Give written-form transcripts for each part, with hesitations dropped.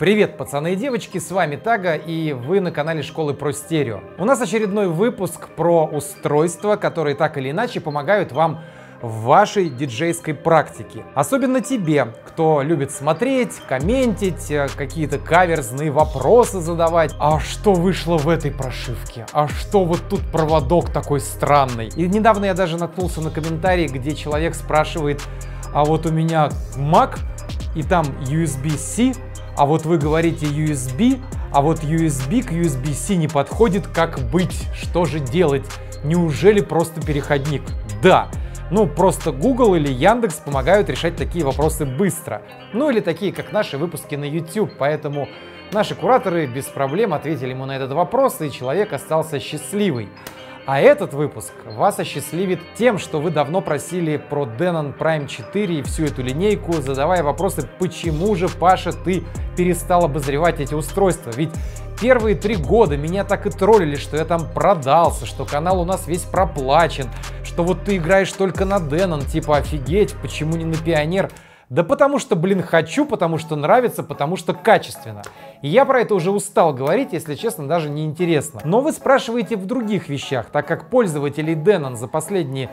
Привет, пацаны и девочки, с вами Тага, и вы на канале Школы Про Стерео. У нас очередной выпуск про устройства, которые так или иначе помогают вам в вашей диджейской практике. Особенно тебе, кто любит смотреть, комментить, какие-то каверзные вопросы задавать. А что вышло в этой прошивке? А что вот тут проводок такой странный? И недавно я даже наткнулся на комментарий, где человек спрашивает: а вот у меня Mac, и там USB-C, а вот вы говорите USB, а вот USB к USB-C не подходит, как быть? Что же делать? Неужели просто переходник? Да. Ну, просто Google или Яндекс помогают решать такие вопросы быстро. Ну, или такие, как наши выпуски на YouTube. Поэтому наши кураторы без проблем ответили ему на этот вопрос, и человек остался счастливый. А этот выпуск вас осчастливит тем, что вы давно просили про Denon Prime 4 и всю эту линейку, задавая вопросы, почему же, Паша, ты перестал обозревать эти устройства? Ведь первые 3 года меня так и троллили, что я там продался, что канал у нас весь проплачен, что вот ты играешь только на Denon, типа офигеть, почему не на Pioneer? Да потому что, блин, хочу, потому что нравится, потому что качественно. И я про это уже устал говорить, если честно, даже не интересно. Но вы спрашиваете в других вещах, так как пользователей Denon за последние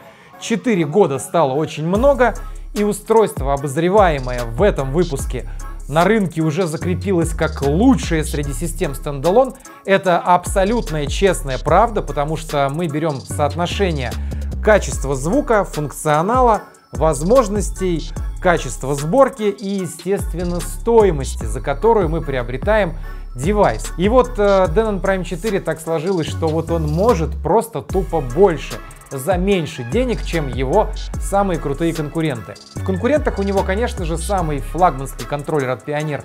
4 года стало очень много, и устройство, обозреваемое в этом выпуске, на рынке уже закрепилось как лучшее среди систем стендалон. Это абсолютная честная правда, потому что мы берем соотношение качества звука, функционала, возможностей, качества сборки и, естественно, стоимости, за которую мы приобретаем девайс. И вот Denon Prime 4 так сложилось, что вот он может просто тупо больше за меньше денег, чем его самые крутые конкуренты. В конкурентах у него, конечно же, самый флагманский контроллер от Pioneer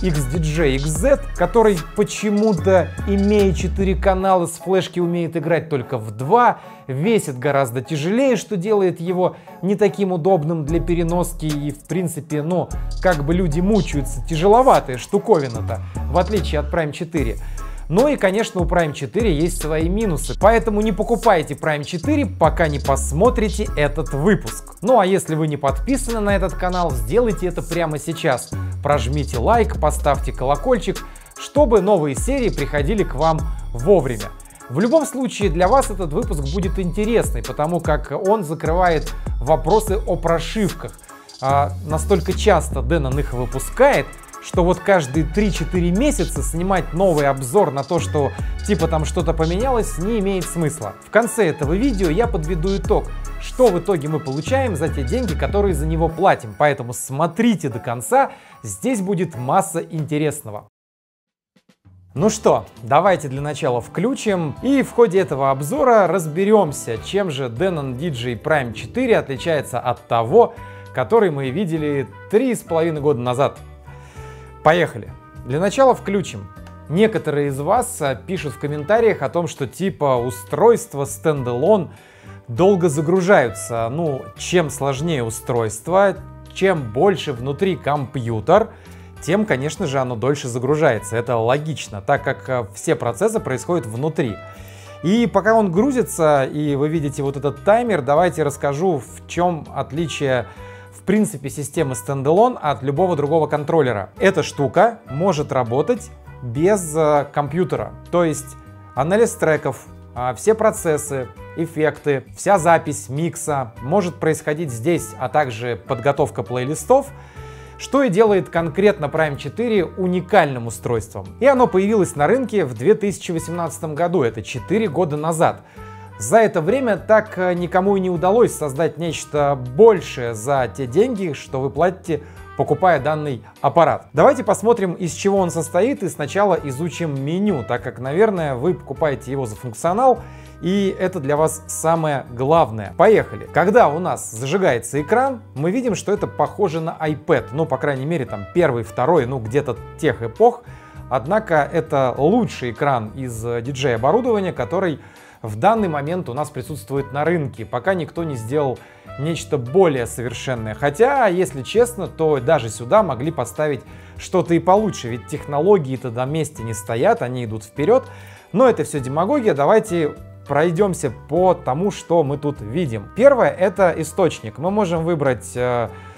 XDJ XZ, который почему-то, имея 4 канала, с флешки умеет играть только в 2, весит гораздо тяжелее, что делает его не таким удобным для переноски, и в принципе, ну, как бы люди мучаются, тяжеловатая штуковина-то, в отличие от Prime 4. Ну и, конечно, у Prime 4 есть свои минусы, поэтому не покупайте Prime 4, пока не посмотрите этот выпуск. Ну а если вы не подписаны на этот канал, сделайте это прямо сейчас. Прожмите лайк, поставьте колокольчик, чтобы новые серии приходили к вам вовремя. В любом случае, для вас этот выпуск будет интересный, потому как он закрывает вопросы о прошивках. Настолько часто Denon их выпускает, что вот каждые 3-4 месяца снимать новый обзор на то, что типа там что-то поменялось, не имеет смысла. В конце этого видео я подведу итог, что в итоге мы получаем за те деньги, которые за него платим. Поэтому смотрите до конца, здесь будет масса интересного. Ну что, давайте для начала включим и в ходе этого обзора разберемся, чем же Denon DJ Prime 4 отличается от того, который мы видели 3,5 года назад. Поехали! Для начала включим. Некоторые из вас пишут в комментариях о том, что типа устройства стендалон долго загружаются. Ну, чем сложнее устройство, чем больше внутри компьютер, тем, конечно же, оно дольше загружается. Это логично, так как все процессы происходят внутри. И пока он грузится, и вы видите вот этот таймер, давайте расскажу, в чем отличие в принципе системы стендалон от любого другого контроллера. Эта штука может работать без компьютера, то есть анализ треков, все процессы, эффекты, вся запись микса может происходить здесь, а также подготовка плейлистов, что и делает конкретно Prime 4 уникальным устройством. И оно появилось на рынке в 2018 году, это 4 года назад. За это время так никому и не удалось создать нечто большее за те деньги, что вы платите, покупая данный аппарат. Давайте посмотрим, из чего он состоит, и сначала изучим меню, так как, наверное, вы покупаете его за функционал, и это для вас самое главное. Поехали! Когда у нас зажигается экран, мы видим, что это похоже на iPad, ну, по крайней мере, там первый, второй, ну, где-то тех эпох. Однако это лучший экран из DJ-оборудования, который в данный момент у нас присутствует на рынке, пока никто не сделал нечто более совершенное. Хотя, если честно, то даже сюда могли поставить что-то и получше, ведь технологии-то на месте не стоят, они идут вперед. Но это все демагогия, давайте пройдемся по тому, что мы тут видим. Первое — это источник. Мы можем выбрать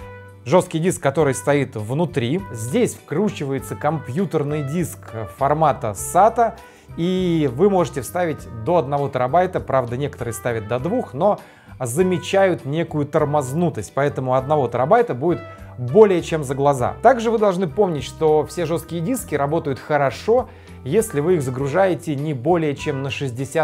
жесткий диск, который стоит внутри. Здесь вкручивается компьютерный диск формата SATA, и вы можете вставить до 1 терабайта, правда, некоторые ставят до 2, но замечают некую тормознутость, поэтому 1 терабайта будет более чем за глаза. Также вы должны помнить, что все жесткие диски работают хорошо, если вы их загружаете не более чем на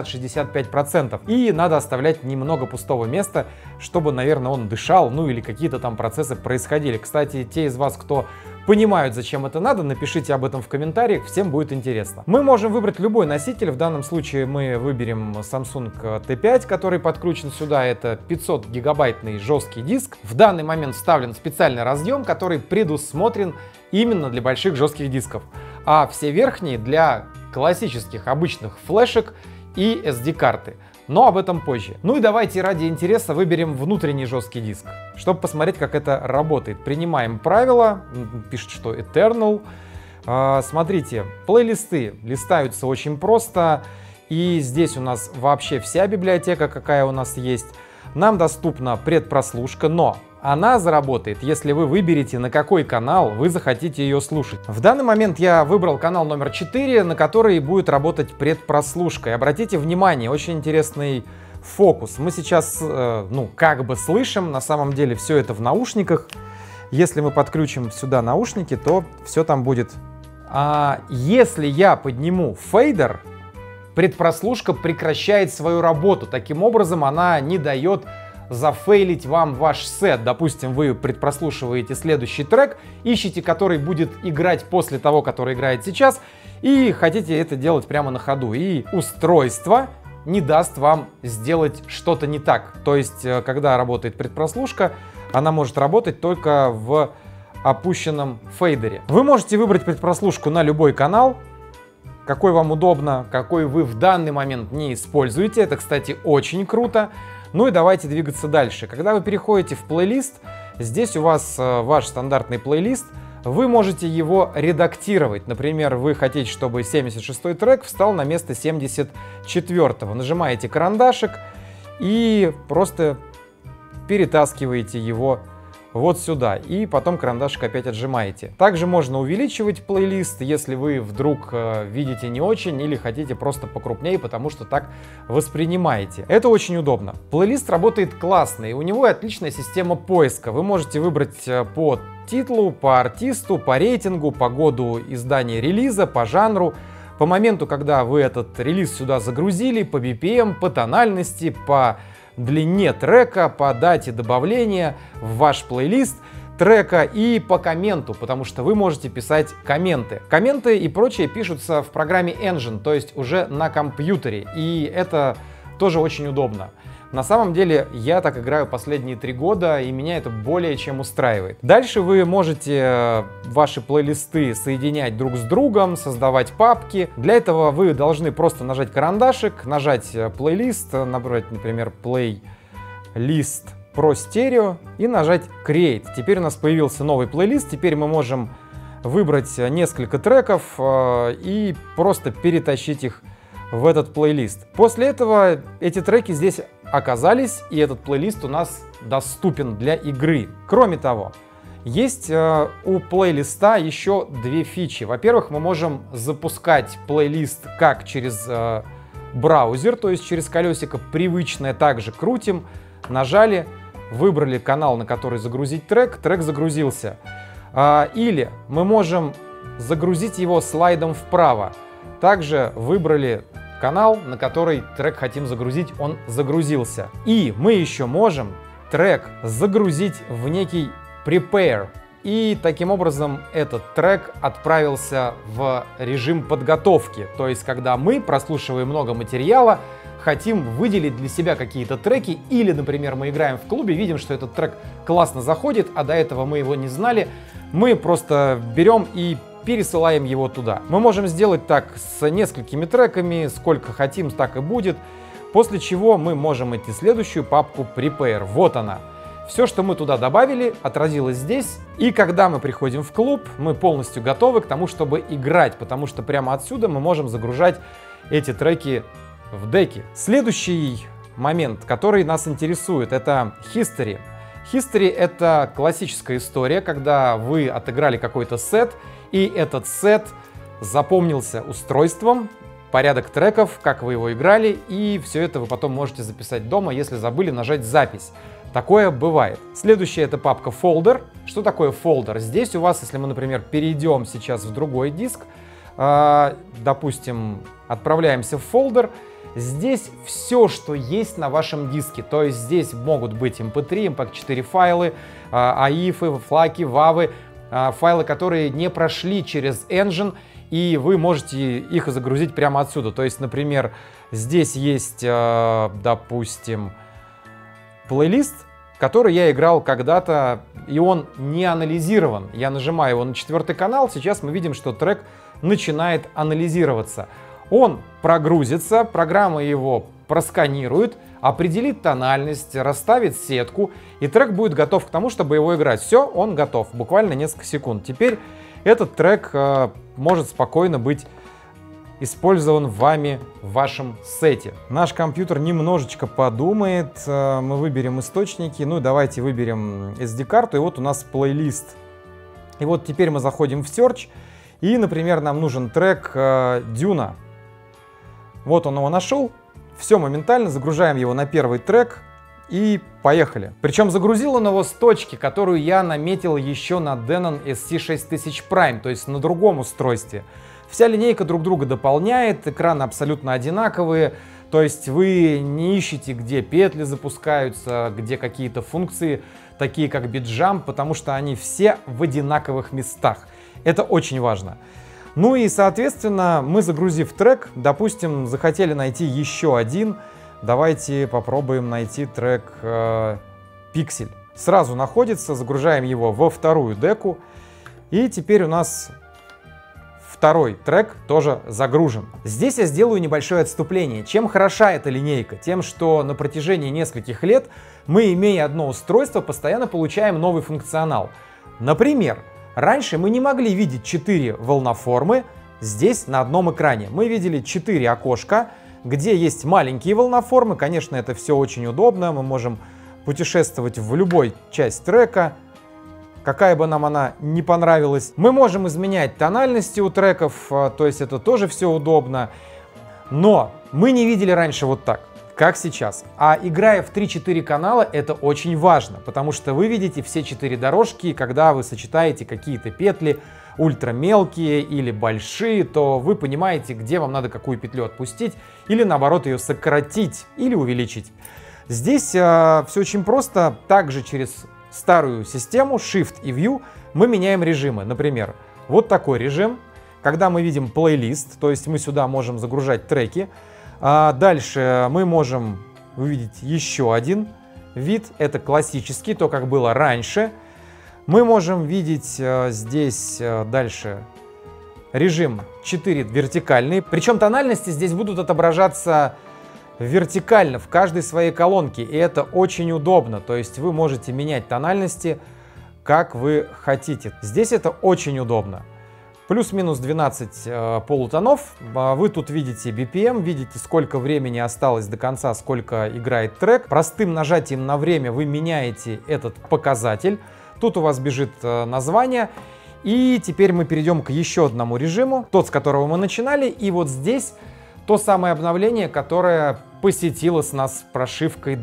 60-65%. И надо оставлять немного пустого места, чтобы, наверное, он дышал, ну или какие-то там процессы происходили. Кстати, те из вас, кто понимают, зачем это надо, напишите об этом в комментариях, всем будет интересно. Мы можем выбрать любой носитель, в данном случае мы выберем Samsung T5, который подключен сюда, это 500 гигабайтный жесткий диск. В данный момент вставлен специальный разъем, который предусмотрен именно для больших жестких дисков, а все верхние для классических обычных флешек и SD-карты. Но об этом позже. Ну и давайте ради интереса выберем внутренний жесткий диск, чтобы посмотреть, как это работает. Принимаем правила, пишет, что Eternal. Смотрите, плейлисты листаются очень просто, и здесь у нас вообще вся библиотека, какая у нас есть. Нам доступна предпрослушка, но она заработает, если вы выберете, на какой канал вы захотите ее слушать. В данный момент я выбрал канал номер 4, на который будет работать предпрослушка. И обратите внимание, очень интересный фокус. Мы сейчас, как бы слышим, на самом деле все это в наушниках. Если мы подключим сюда наушники, то все там будет. А если я подниму фейдер, предпрослушка прекращает свою работу. Таким образом, она не дает зафейлить вам ваш сет. Допустим, вы предпрослушиваете следующий трек, ищете, который будет играть после того, который играет сейчас, и хотите это делать прямо на ходу. И устройство не даст вам сделать что-то не так. То есть, когда работает предпрослушка, она может работать только в опущенном фейдере. Вы можете выбрать предпрослушку на любой канал, какой вам удобно, какой вы в данный момент не используете. Это, кстати, очень круто. Ну и давайте двигаться дальше. Когда вы переходите в плейлист, здесь у вас ваш стандартный плейлист, вы можете его редактировать. Например, вы хотите, чтобы 76-й трек встал на место 74-го. Нажимаете карандашик и просто перетаскиваете его вот сюда, и потом карандашик опять отжимаете. Также можно увеличивать плейлист, если вы вдруг видите не очень или хотите просто покрупнее, потому что так воспринимаете. Это очень удобно. Плейлист работает классно, и у него отличная система поиска. Вы можете выбрать по титлу, по артисту, по рейтингу, по году издания релиза, по жанру, по моменту, когда вы этот релиз сюда загрузили, по BPM, по тональности, по длине трека, по дате добавления в ваш плейлист трека и по комменту, потому что вы можете писать комменты. Комменты и прочее пишутся в программе Engine, то есть уже на компьютере, и это тоже очень удобно. На самом деле я так играю последние 3 года, и меня это более чем устраивает. Дальше вы можете ваши плейлисты соединять друг с другом, создавать папки. Для этого вы должны просто нажать карандашик, нажать плейлист, набрать, например, плейлист про стерео и нажать Create. Теперь у нас появился новый плейлист, теперь мы можем выбрать несколько треков и просто перетащить их в этот плейлист. После этого эти треки здесь оказались, и этот плейлист у нас доступен для игры. Кроме того, есть у плейлиста еще 2 фичи. Во-первых, мы можем запускать плейлист как через браузер, то есть через колесико привычное, также крутим, нажали, выбрали канал, на который загрузить трек, трек загрузился. Или мы можем загрузить его слайдом вправо. Также выбрали канал, на который трек хотим загрузить, он загрузился. И мы еще можем трек загрузить в некий Prepare. И таким образом этот трек отправился в режим подготовки. То есть, когда мы, прослушивая много материала, хотим выделить для себя какие-то треки, или, например, мы играем в клубе, видим, что этот трек классно заходит, а до этого мы его не знали, мы просто берем и пересылаем его туда. Мы можем сделать так с несколькими треками, сколько хотим, так и будет. После чего мы можем идти в следующую папку Prepare. Вот она. Все, что мы туда добавили, отразилось здесь. И когда мы приходим в клуб, мы полностью готовы к тому, чтобы играть, потому что прямо отсюда мы можем загружать эти треки в деки. Следующий момент, который нас интересует, это History. History — это классическая история, когда вы отыграли какой-то сет, и этот сет запомнился устройством, порядок треков, как вы его играли, и все это вы потом можете записать дома, если забыли нажать «Запись». Такое бывает. Следующая — это папка Folder. Что такое Folder? Здесь у вас, если мы, например, перейдем сейчас в другой диск, допустим, отправляемся в Folder, здесь все, что есть на вашем диске. То есть здесь могут быть MP3, MP4 файлы, AIF, флаки, вавы, файлы, которые не прошли через Engine, и вы можете их загрузить прямо отсюда. То есть, например, здесь есть, допустим, плейлист, который я играл когда-то, и он не анализирован. Я нажимаю его на 4-й канал, сейчас мы видим, что трек начинает анализироваться. Он прогрузится, программа его просканирует, определит тональность, расставит сетку, и трек будет готов к тому, чтобы его играть. Все, он готов, буквально несколько секунд. Теперь этот трек может спокойно быть использован вами в вашем сете. Наш компьютер немножечко подумает, мы выберем источники, ну давайте выберем SD-карту, и вот у нас плейлист. И вот теперь мы заходим в Search, и, например, нам нужен трек Дюна. Вот он его нашел, все моментально, загружаем его на первый трек и поехали. Причем загрузил он его с точки, которую я наметил еще на Denon SC6000 Prime, то есть на другом устройстве. Вся линейка друг друга дополняет, экраны абсолютно одинаковые, то есть вы не ищете, где петли запускаются, где какие-то функции, такие как BitJump, потому что они все в одинаковых местах. Это очень важно. Ну и, соответственно, мы, загрузив трек, допустим, захотели найти еще один. Давайте попробуем найти трек Pixel. Сразу находится, загружаем его во вторую деку. И теперь у нас второй трек тоже загружен. Здесь я сделаю небольшое отступление. Чем хороша эта линейка? Тем, что на протяжении нескольких лет мы, имея одно устройство, постоянно получаем новый функционал. Например, раньше мы не могли видеть 4 волноформы здесь на одном экране. Мы видели 4 окошка, где есть маленькие волноформы. Конечно, это все очень удобно. Мы можем путешествовать в любой часть трека, какая бы нам она ни понравилась. Мы можем изменять тональности у треков, то есть это тоже все удобно. Но мы не видели раньше вот так, как сейчас. А играя в 3-4 канала, это очень важно, потому что вы видите все 4 дорожки, когда вы сочетаете какие-то петли, ультра мелкие или большие, то вы понимаете, где вам надо какую петлю отпустить, или наоборот ее сократить или увеличить. Здесь все очень просто. Также через старую систему Shift и View мы меняем режимы. Например, вот такой режим, когда мы видим плейлист, то есть мы сюда можем загружать треки. Дальше мы можем увидеть еще один вид, это классический, то, как было раньше. Мы можем видеть здесь дальше режим 4 вертикальный, причем тональности здесь будут отображаться вертикально в каждой своей колонке, и это очень удобно, то есть вы можете менять тональности как вы хотите. Здесь это очень удобно. Плюс-минус 12 полутонов. Вы тут видите BPM, видите, сколько времени осталось до конца, сколько играет трек. Простым нажатием на время вы меняете этот показатель. Тут у вас бежит название. И теперь мы перейдем к еще одному режиму, тот, с которого мы начинали. И вот здесь то самое обновление, которое посетило с нас с прошивкой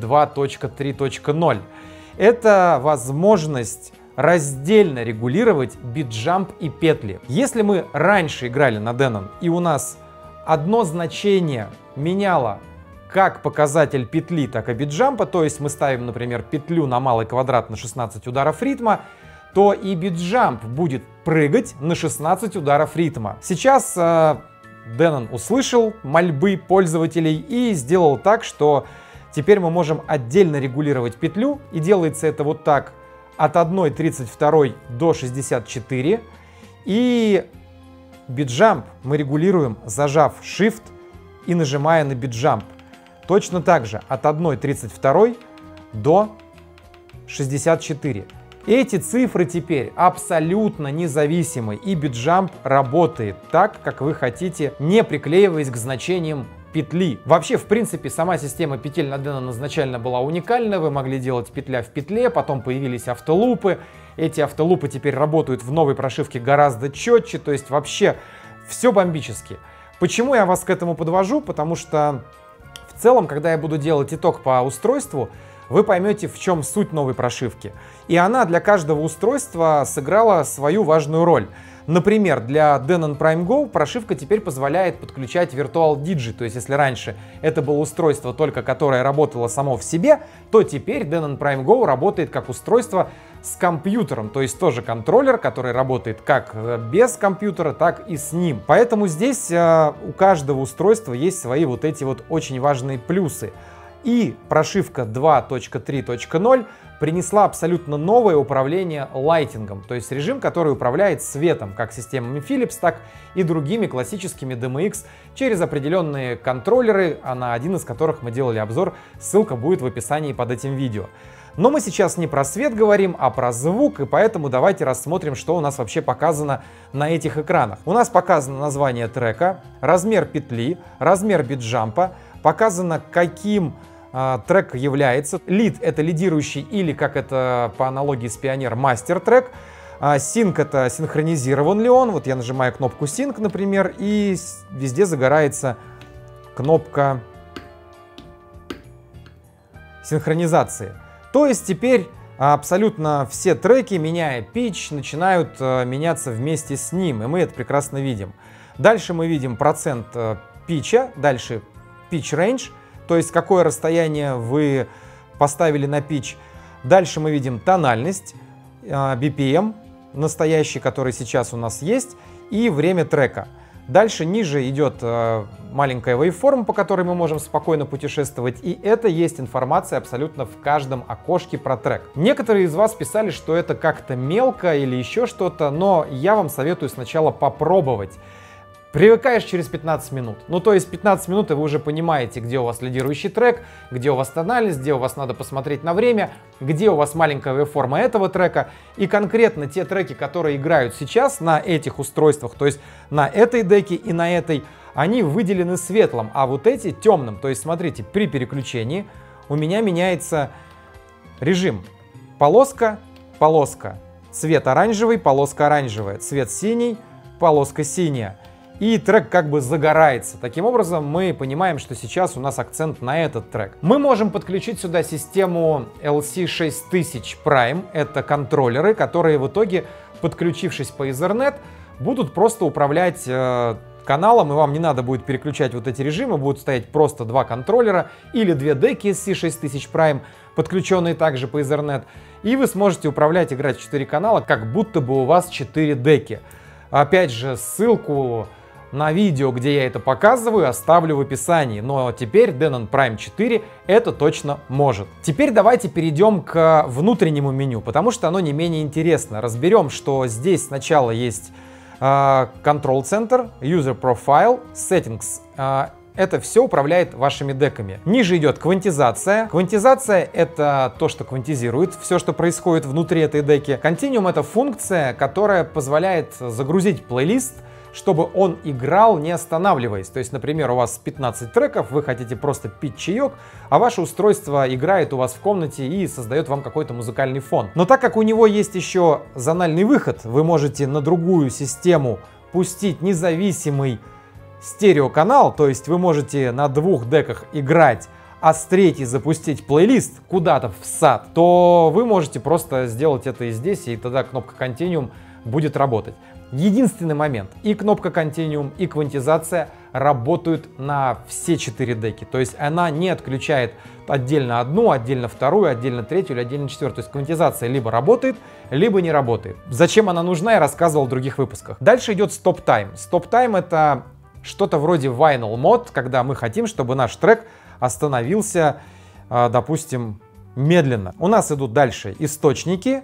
2.3.0. Это возможность раздельно регулировать BitJump и петли. Если мы раньше играли на Denon, и у нас одно значение меняло как показатель петли, так и BitJump, то есть мы ставим, например, петлю на малый квадрат на 16 ударов ритма, то и BitJump будет прыгать на 16 ударов ритма. Сейчас Denon услышал мольбы пользователей и сделал так, что теперь мы можем отдельно регулировать петлю, и делается это вот так: от 1.32 до 64, и BitJump мы регулируем, зажав Shift и нажимая на BitJump. Точно так же от 1.32 до 64. Эти цифры теперь абсолютно независимы, и BitJump работает так, как вы хотите, не приклеиваясь к значениям петли. Вообще, в принципе, сама система петель на Denon изначально была уникальна. Вы могли делать петля в петле, потом появились автолупы. Эти автолупы теперь работают в новой прошивке гораздо четче, то есть вообще все бомбически. Почему я вас к этому подвожу? Потому что в целом, когда я буду делать итог по устройству, вы поймете, в чем суть новой прошивки. И она для каждого устройства сыграла свою важную роль. Например, для Denon Prime Go прошивка теперь позволяет подключать Virtual DJ. То есть, если раньше это было устройство только которое работало само в себе, то теперь Denon Prime Go работает как устройство с компьютером. То есть тоже контроллер, который работает как без компьютера, так и с ним. Поэтому здесь у каждого устройства есть свои вот эти вот очень важные плюсы. И прошивка 2.3.0 принесла абсолютно новое управление лайтингом, то есть режим, который управляет светом, как системами Philips, так и другими классическими DMX через определенные контроллеры, на один из которых мы делали обзор, ссылка будет в описании под этим видео. Но мы сейчас не про свет говорим, а про звук, и поэтому давайте рассмотрим, что у нас вообще показано на этих экранах. У нас показано название трека, размер петли, размер битджампа, показано, каким трек является. Лид — это лидирующий или, как это по аналогии с Pioneer, мастер трек. Sync — это синхронизирован ли он. Вот я нажимаю кнопку Sync, например, и везде загорается кнопка синхронизации. То есть теперь абсолютно все треки, меняя питч, начинают меняться вместе с ним, и мы это прекрасно видим. Дальше мы видим процент питча, дальше pitch range, то есть какое расстояние вы поставили на питч. Дальше мы видим тональность, BPM настоящий, который сейчас у нас есть, и время трека. Дальше ниже идет маленькая waveform, по которой мы можем спокойно путешествовать, и это есть информация абсолютно в каждом окошке про трек. Некоторые из вас писали, что это как-то мелко или еще что-то, но я вам советую сначала попробовать. Привыкаешь через 15 минут. Ну, то есть 15 минут, и вы уже понимаете, где у вас лидирующий трек, где у вас тональность, где у вас надо посмотреть на время, где у вас маленькая вейвформа этого трека. И конкретно те треки, которые играют сейчас на этих устройствах, то есть на этой деке и на этой, они выделены светлым, а вот эти темным. То есть, смотрите, при переключении у меня меняется режим. Полоска, полоска. Цвет оранжевый, полоска оранжевая. Цвет синий, полоска синяя. И трек как бы загорается. Таким образом, мы понимаем, что сейчас у нас акцент на этот трек. Мы можем подключить сюда систему LC6000 Prime. Это контроллеры, которые в итоге, подключившись по Ethernet, будут просто управлять каналом, и вам не надо будет переключать вот эти режимы. Будут стоять просто два контроллера или две деки LC6000 Prime, подключенные также по Ethernet. И вы сможете управлять, играть в 4 канала, как будто бы у вас 4 деки. Опять же, ссылку на видео, где я это показываю, оставлю в описании. Но теперь Denon Prime 4 это точно может. Теперь давайте перейдем к внутреннему меню, потому что оно не менее интересно. Разберем, что здесь сначала есть Control Center, User Profile, Settings. Это все управляет вашими деками. Ниже идет квантизация. Квантизация — это то, что квантизирует все, что происходит внутри этой деки. Continuum — это функция, которая позволяет загрузить плейлист, чтобы он играл, не останавливаясь. То есть, например, у вас 15 треков, вы хотите просто пить чаек, а ваше устройство играет у вас в комнате и создает вам какой-то музыкальный фон. Но так как у него есть еще зональный выход, вы можете на другую систему пустить независимый стереоканал, то есть вы можете на 2 деках играть, а с 3 запустить плейлист куда-то в сад, то вы можете просто сделать это и здесь, и тогда кнопка Continuum будет работать. Единственный момент: и кнопка Continuum, и квантизация работают на все 4 деки. То есть она не отключает отдельно одну, отдельно вторую, отдельно третью или отдельно четвертую. То есть квантизация либо работает, либо не работает. Зачем она нужна, я рассказывал в других выпусках. Дальше идет Stop Time. Stop Time — это что-то вроде Vinyl Mode, когда мы хотим, чтобы наш трек остановился, допустим, медленно. У нас идут дальше источники.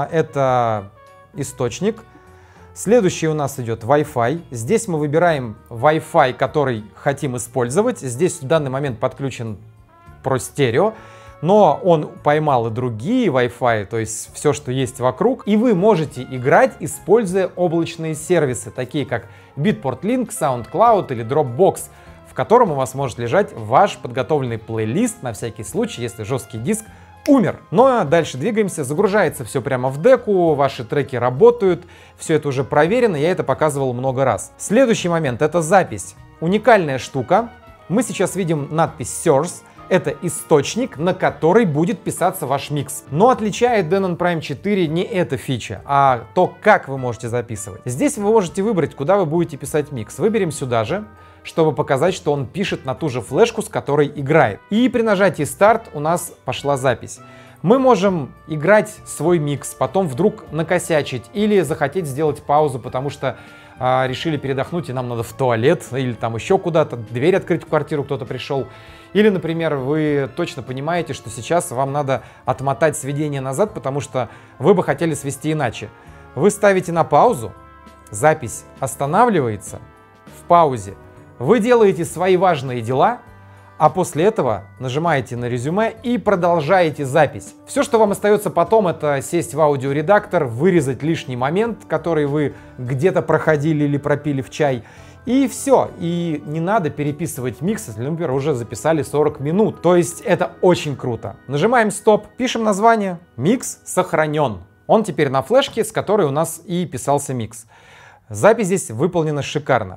Это источник. Следующий у нас идет Wi-Fi. Здесь мы выбираем Wi-Fi, который хотим использовать. Здесь в данный момент подключен Pro Stereo, но он поймал и другие Wi-Fi, то есть все, что есть вокруг. И вы можете играть, используя облачные сервисы, такие как Beatport Link, SoundCloud или Dropbox. в котором у вас может лежать ваш подготовленный плейлист на всякий случай, если жесткий диск умер. Но дальше двигаемся, загружается все прямо в деку, ваши треки работают, все это уже проверено, я это показывал много раз. Следующий момент — это запись. Уникальная штука. Мы сейчас видим надпись Source. Это источник, на который будет писаться ваш микс. Но отличает Denon Prime 4 не эта фича, а то, как вы можете записывать. Здесь вы можете выбрать, куда вы будете писать микс. Выберем сюда же, чтобы показать, что он пишет на ту же флешку, с которой играет. И при нажатии старт у нас пошла запись. Мы можем играть свой микс, потом вдруг накосячить или захотеть сделать паузу, потому что решили передохнуть и нам надо в туалет или там еще куда-то, дверь открыть в квартиру, кто-то пришел. Или, например, вы точно понимаете, что сейчас вам надо отмотать сведение назад, потому что вы бы хотели свести иначе. Вы ставите на паузу, запись останавливается в паузе, вы делаете свои важные дела, а после этого нажимаете на резюме и продолжаете запись. Все, что вам остается потом, это сесть в аудиоредактор, вырезать лишний момент, который вы где-то проходили или пропили в чай, и все. И не надо переписывать микс, если, например, уже записали 40 минут. То есть это очень круто. Нажимаем стоп, пишем название. Микс сохранен. Он теперь на флешке, с которой у нас и писался микс. Запись здесь выполнена шикарно.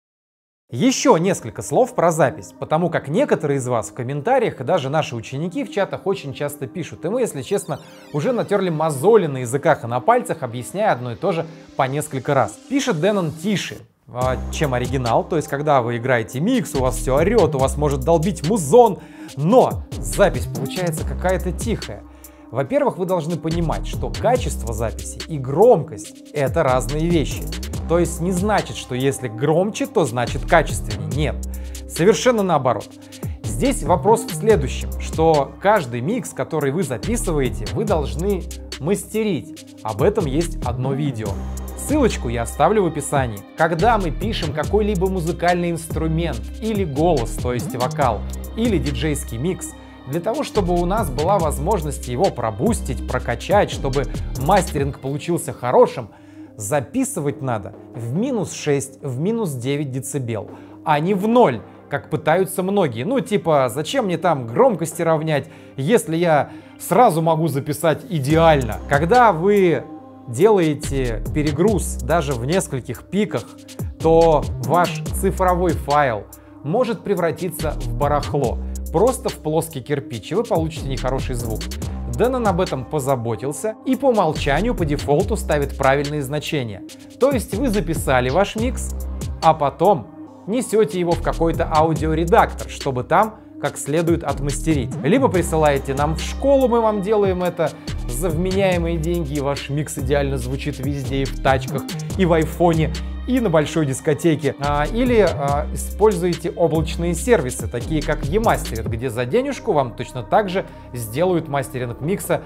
Еще несколько слов про запись, потому как некоторые из вас в комментариях и даже наши ученики в чатах очень часто пишут. И мы, если честно, уже натерли мозоли на языках и на пальцах, объясняя одно и то же по несколько раз. Пишет Denon тише, чем оригинал, то есть когда вы играете микс, у вас все орет, у вас может долбить музон, но запись получается какая-то тихая. Во-первых, вы должны понимать, что качество записи и громкость — это разные вещи. То есть не значит, что если громче, то значит качественнее. Нет, совершенно наоборот. Здесь вопрос в следующем, что каждый микс, который вы записываете, вы должны мастерить. Об этом есть одно видео. Ссылочку я оставлю в описании. Когда мы пишем какой-либо музыкальный инструмент или голос, то есть вокал, или диджейский микс, для того, чтобы у нас была возможность его пробустить, прокачать, чтобы мастеринг получился хорошим, записывать надо в -6, в -9 дБ, а не в 0, как пытаются многие. Ну типа, зачем мне там громкости равнять, если я сразу могу записать идеально. Когда вы делаете перегруз даже в нескольких пиках, то ваш цифровой файл может превратиться в барахло, просто в плоский кирпич, и вы получите нехороший звук. Denon об этом позаботился и по умолчанию, по дефолту ставит правильные значения. То есть вы записали ваш микс, а потом несете его в какой-то аудиоредактор, чтобы там как следует отмастерить. Либо присылаете нам в школу, мы вам делаем это за вменяемые деньги, и ваш микс идеально звучит везде, и в тачках, и в айфоне, и на большой дискотеке. Или используйте облачные сервисы, такие как eMastered, где за денежку вам точно так же сделают мастеринг микса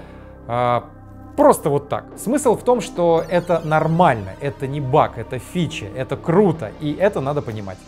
просто вот так. Смысл в том, что это нормально, это не баг, это фича, это круто, и это надо понимать.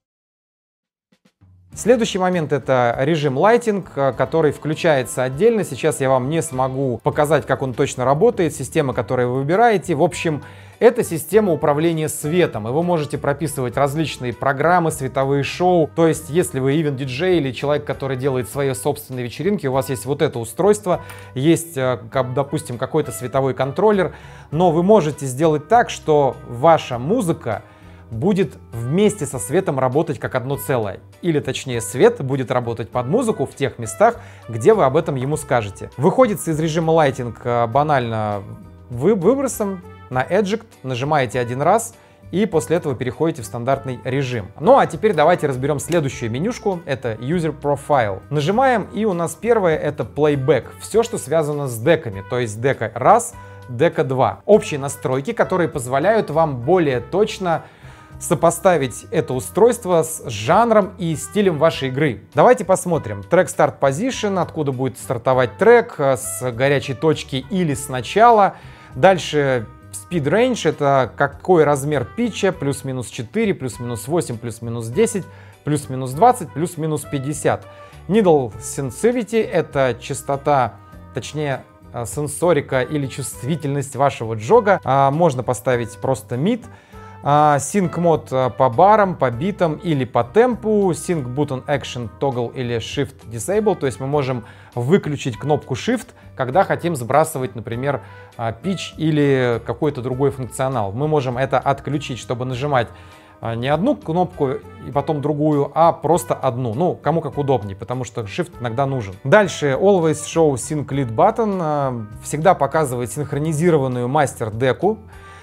Следующий момент — это режим Lighting, который включается отдельно. Сейчас я вам не смогу показать, как он точно работает, система, которую вы выбираете. В общем, это система управления светом, и вы можете прописывать различные программы, световые шоу. То есть, если вы ивент-диджей или человек, который делает свои собственные вечеринки, у вас есть вот это устройство, есть, допустим, какой-то световой контроллер, но вы можете сделать так, что ваша музыка будет вместе со светом работать как одно целое. Или точнее, свет будет работать под музыку в тех местах, где вы об этом ему скажете. Выходится из режима Lighting банально выбросом на Eject, нажимаете один раз и после этого переходите в стандартный режим. Ну а теперь давайте разберем следующую менюшку, это User Profile. Нажимаем, и у нас первое — это Playback, все, что связано с деками, то есть дека 1, дека 2. Общие настройки, которые позволяют вам более точно сопоставить это устройство с жанром и стилем вашей игры. Давайте посмотрим. Track Start Position, откуда будет стартовать трек, с горячей точки или с начала. Дальше Speed Range, это какой размер питча, плюс-минус 4, плюс-минус 8, плюс-минус 10, плюс-минус 20, плюс-минус 50. Needle Sensitivity, это частота, точнее сенсорика или чувствительность вашего джога. Можно поставить просто mid. Sync мод по барам, по битам или по темпу. Sync button action toggle или shift disable. То есть мы можем выключить кнопку shift, когда хотим сбрасывать, например, pitch или какой-то другой функционал. Мы можем это отключить, чтобы нажимать не одну кнопку и потом другую, а просто одну. Ну, кому как удобнее, потому что shift иногда нужен. Дальше Always Show Sync Lead Button всегда показывает синхронизированную мастер-деку.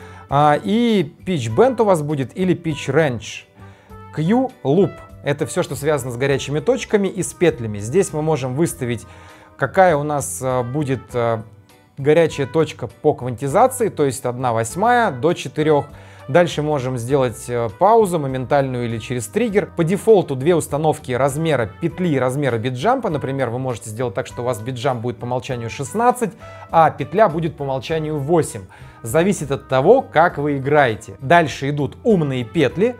И Pitch Bend у вас будет или Pitch Range. Q Loop — это все, что связано с горячими точками и с петлями. Здесь мы можем выставить, какая у нас будет горячая точка по квантизации, то есть 1/8 до 4. Дальше можем сделать паузу моментальную или через триггер. По дефолту две установки размера петли и размера битджампа. Например, вы можете сделать так, что у вас битджамп будет по умолчанию 16, а петля будет по умолчанию 8. Зависит от того, как вы играете. Дальше идут умные петли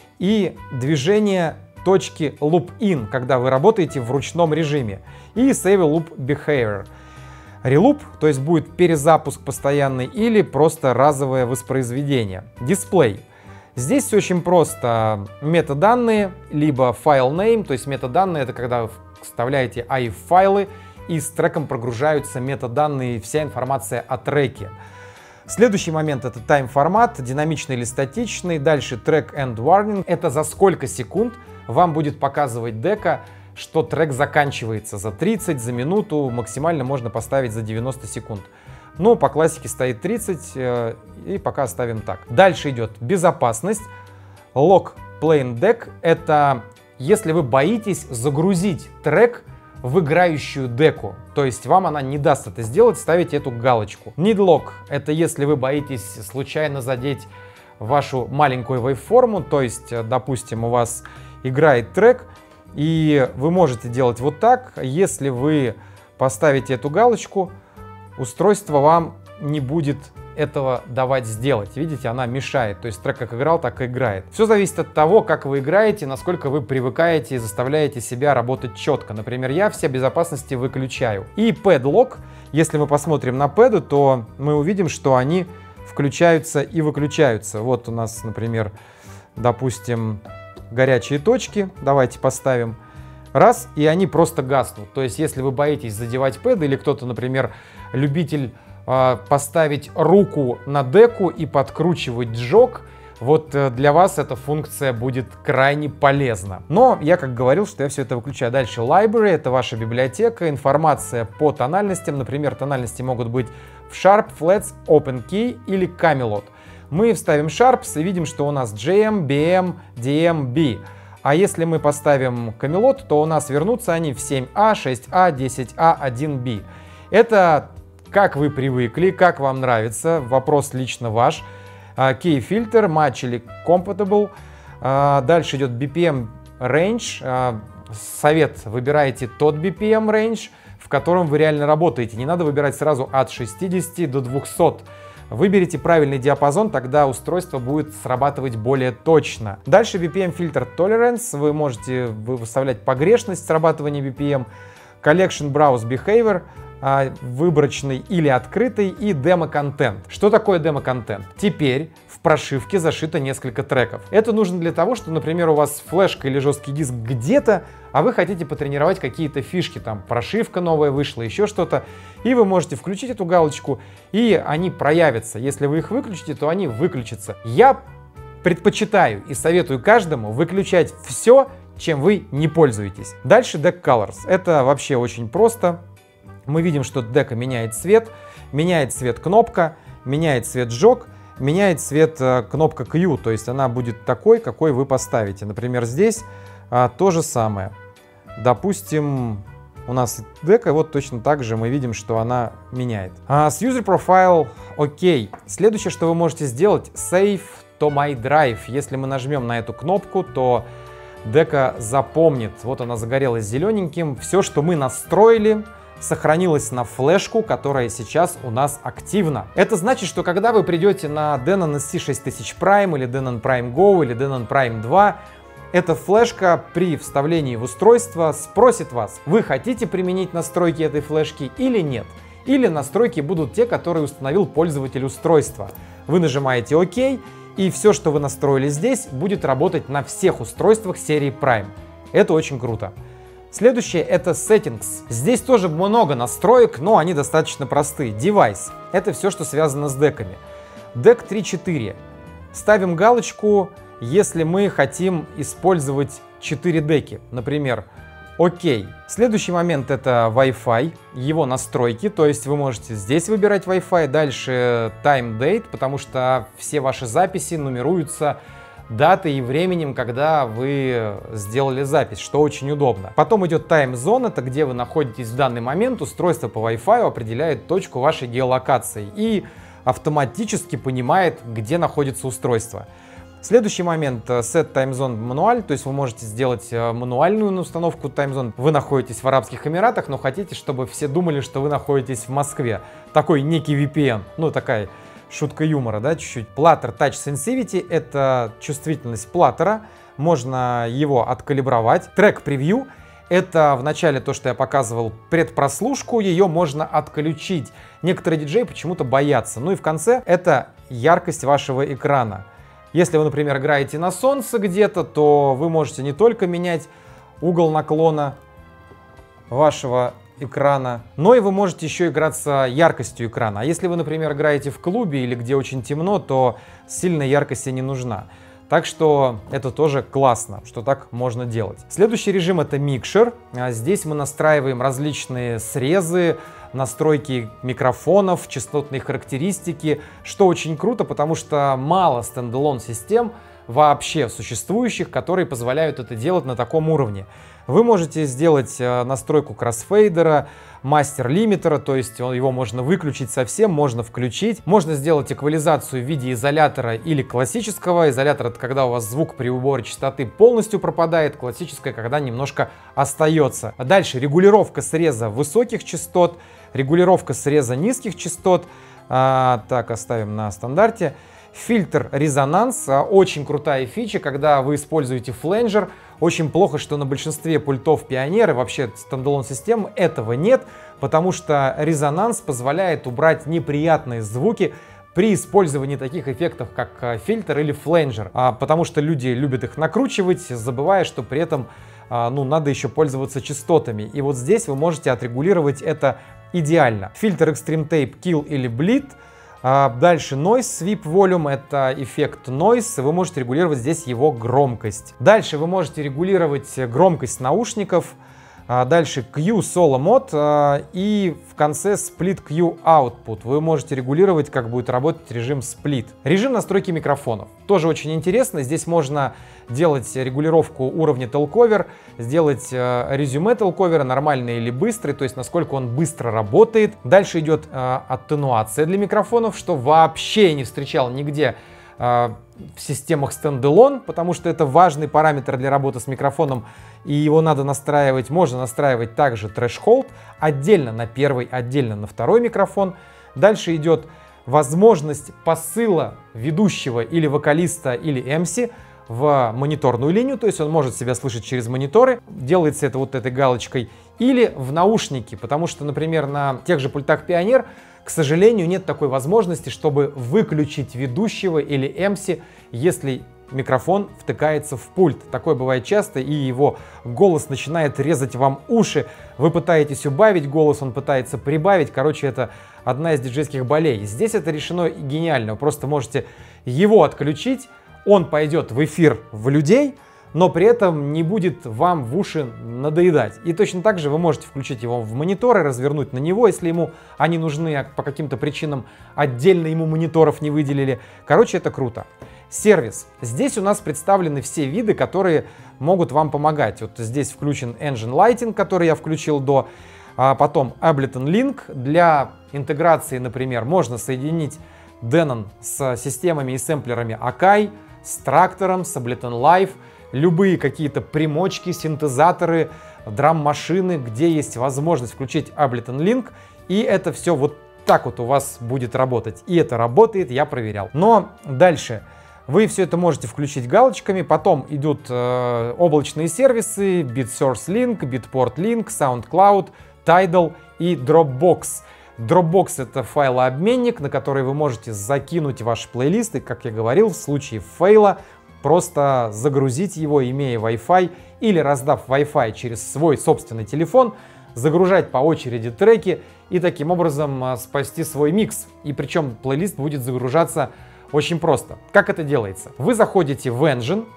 и движение точки Loop In, когда вы работаете в ручном режиме. И Save Loop Behavior. Reloop, то есть будет перезапуск постоянный или просто разовое воспроизведение. Дисплей. Здесь все очень просто. Метаданные, либо file name, то есть метаданные — это когда вы вставляете AIF-файлы и с треком прогружаются метаданные, вся информация о треке. Следующий момент — это тайм-формат, динамичный или статичный. Дальше track end warning. Это за сколько секунд вам будет показывать дека, что трек заканчивается: за 30, за минуту, максимально можно поставить за 90 секунд. Но по классике стоит 30, и пока оставим так. Дальше идет безопасность. Lock Playing Deck — это если вы боитесь загрузить трек в играющую деку, то есть вам она не даст это сделать, ставите эту галочку. Need Lock — это если вы боитесь случайно задеть вашу маленькую вейвформу, то есть, допустим, у вас играет трек, и вы можете делать вот так. Если вы поставите эту галочку, устройство вам не будет этого давать сделать. Видите, она мешает. То есть трек как играл, так и играет. Все зависит от того, как вы играете, насколько вы привыкаете и заставляете себя работать четко. Например, я все безопасности выключаю. И Pad Lock. Если мы посмотрим на пэды, то мы увидим, что они включаются и выключаются. Вот у нас, например, допустим, горячие точки. Давайте поставим. Раз, и они просто гаснут. То есть, если вы боитесь задевать пэды, или кто-то, например, любитель поставить руку на деку и подкручивать джок, вот для вас эта функция будет крайне полезна. Но я как говорил, что я все это выключаю. Дальше Library — это ваша библиотека, информация по тональностям. Например, тональности могут быть в Sharp, Flats, Open Key или Camelot. Мы вставим Sharps и видим, что у нас JM, BM, DM, B. А если мы поставим Camelot, то у нас вернутся они в 7A, 6A, 10A, 1B. Это как вы привыкли, как вам нравится, вопрос лично ваш. Key Filter, Match или Compatible. Дальше идет BPM Range. Совет: выбирайте тот BPM Range, в котором вы реально работаете. Не надо выбирать сразу от 60 до 200. Выберите правильный диапазон, тогда устройство будет срабатывать более точно. Дальше BPM Filter Tolerance. Вы можете выставлять погрешность срабатывания BPM. Collection Browse Behavior, выборочный или открытый, и демо-контент. Что такое демо-контент? Теперь в прошивке зашито несколько треков. Это нужно для того, что, например, у вас флешка или жесткий диск где-то, а вы хотите потренировать какие-то фишки, там прошивка новая вышла, еще что-то, и вы можете включить эту галочку, и они проявятся. Если вы их выключите, то они выключатся. Я предпочитаю и советую каждому выключать все, чем вы не пользуетесь. Дальше Deck Colors. Это вообще очень просто. Мы видим, что дека меняет цвет кнопка, меняет цвет джок, меняет цвет кнопка Q, то есть она будет такой, какой вы поставите. Например, здесь то же самое. Допустим, у нас дека, вот точно так же мы видим, что она меняет. С User Profile OK. Следующее, что вы можете сделать, Save to My Drive. Если мы нажмем на эту кнопку, то дека запомнит. Вот она загорелась зелененьким. Все, что мы настроили, сохранилось на флешку, которая сейчас у нас активна. Это значит, что когда вы придете на Denon SC6000 Prime или Denon Prime Go или Denon Prime 2, эта флешка при вставлении в устройство спросит вас, вы хотите применить настройки этой флешки или нет. Или настройки будут те, которые установил пользователь устройства. Вы нажимаете ОК, И все, что вы настроили здесь, будет работать на всех устройствах серии Prime. Это очень круто. Следующее — это Settings. Здесь тоже много настроек, но они достаточно простые. Device — это все, что связано с деками. Дек 3.4. Ставим галочку, если мы хотим использовать 4 деки. Например, окей. Следующий момент — это Wi-Fi, его настройки, то есть вы можете здесь выбирать Wi-Fi, дальше Time Date, потому что все ваши записи нумеруются датой и временем, когда вы сделали запись, что очень удобно. Потом идет Time Zone, это где вы находитесь в данный момент, устройство по Wi-Fi определяет точку вашей геолокации и автоматически понимает, где находится устройство. Следующий момент — Set Time Zone мануаль, то есть вы можете сделать мануальную установку Time Zone. Вы находитесь в Арабских Эмиратах, но хотите, чтобы все думали, что вы находитесь в Москве. Такой некий VPN, ну такая шутка юмора, да, чуть-чуть. Platter Touch Sensivity — это чувствительность платтера, можно его откалибровать. Track Preview — это в начале то, что я показывал, предпрослушку, ее можно отключить. Некоторые диджеи почему-то боятся. Ну и в конце — это яркость вашего экрана. Если вы, например, играете на солнце где-то, то вы можете не только менять угол наклона вашего экрана, но и вы можете еще играться яркостью экрана. А если вы, например, играете в клубе или где очень темно, то сильная яркость не нужна. Так что это тоже классно, что так можно делать. Следующий режим — это Mixer. Здесь мы настраиваем различные срезы, настройки микрофонов, частотные характеристики, что очень круто, потому что мало стендалон систем вообще существующих, которые позволяют это делать на таком уровне. Вы можете сделать настройку кроссфейдера, мастер-лимитера, то есть его можно выключить совсем, можно включить. Можно сделать эквализацию в виде изолятора или классического. Изолятор — это когда у вас звук при уборе частоты полностью пропадает, классическое — когда немножко остается. А дальше регулировка среза высоких частот, регулировка среза низких частот. Так, оставим на стандарте. Фильтр резонанс, очень крутая фича, когда вы используете фленджер. Очень плохо, что на большинстве пультов Pioneer и вообще стендалон систем этого нет, потому что резонанс позволяет убрать неприятные звуки при использовании таких эффектов, как фильтр или фленджер, потому что люди любят их накручивать, забывая, что при этом надо еще пользоваться частотами. И вот здесь вы можете отрегулировать это идеально. Фильтр Extreme Tape Kill или Bleed. Дальше Noise Sweep Volume — это эффект Noise, вы можете регулировать здесь его громкость. Дальше вы можете регулировать громкость наушников. Дальше Q Solo Mode и в конце Split Q Output. Вы можете регулировать, как будет работать режим Split. Режим настройки микрофонов. Тоже очень интересно. Здесь можно делать регулировку уровня Telcover, сделать резюме Telcover, нормальный или быстрый, то есть насколько он быстро работает. Дальше идет аттенуация для микрофонов, что вообще не встречал нигде в системах стендалон, потому что это важный параметр для работы с микрофоном, и его надо настраивать. Можно настраивать также threshold отдельно на первый, отдельно на второй микрофон. Дальше идет возможность посыла ведущего или вокалиста или MC в мониторную линию, то есть он может себя слышать через мониторы, делается это вот этой галочкой, или в наушники, потому что, например, на тех же пультах Pioneer, к сожалению, нет такой возможности, чтобы выключить ведущего или MC, если микрофон втыкается в пульт. Такое бывает часто, и его голос начинает резать вам уши. Вы пытаетесь убавить голос, он пытается прибавить. Короче, это одна из диджейских болей. Здесь это решено гениально. Вы просто можете его отключить, он пойдет в эфир в людей, но при этом не будет вам в уши надоедать. И точно так же вы можете включить его в мониторы, развернуть на него, если ему они нужны, а по каким-то причинам отдельно ему мониторов не выделили. Короче, это круто. Сервис. Здесь у нас представлены все виды, которые могут вам помогать. Вот здесь включен Engine Lighting, который я включил до. Потом Ableton Link. Для интеграции, например, можно соединить Denon с системами и сэмплерами Akai, с трактором, с Ableton Live. Любые какие-то примочки, синтезаторы, драм-машины, где есть возможность включить Ableton Link, и это все вот так вот у вас будет работать. И это работает, я проверял. Но дальше вы все это можете включить галочками, потом идут облачные сервисы, BitSource Link, Bitport Link, SoundCloud, Tidal и Dropbox. Dropbox — это файлообменник, на который вы можете закинуть ваши плейлисты, как я говорил, в случае фейла просто загрузить его, имея Wi-Fi, или раздав Wi-Fi через свой собственный телефон, загружать по очереди треки и таким образом спасти свой микс. И причем плейлист будет загружаться очень просто. Как это делается? Вы заходите в Engine,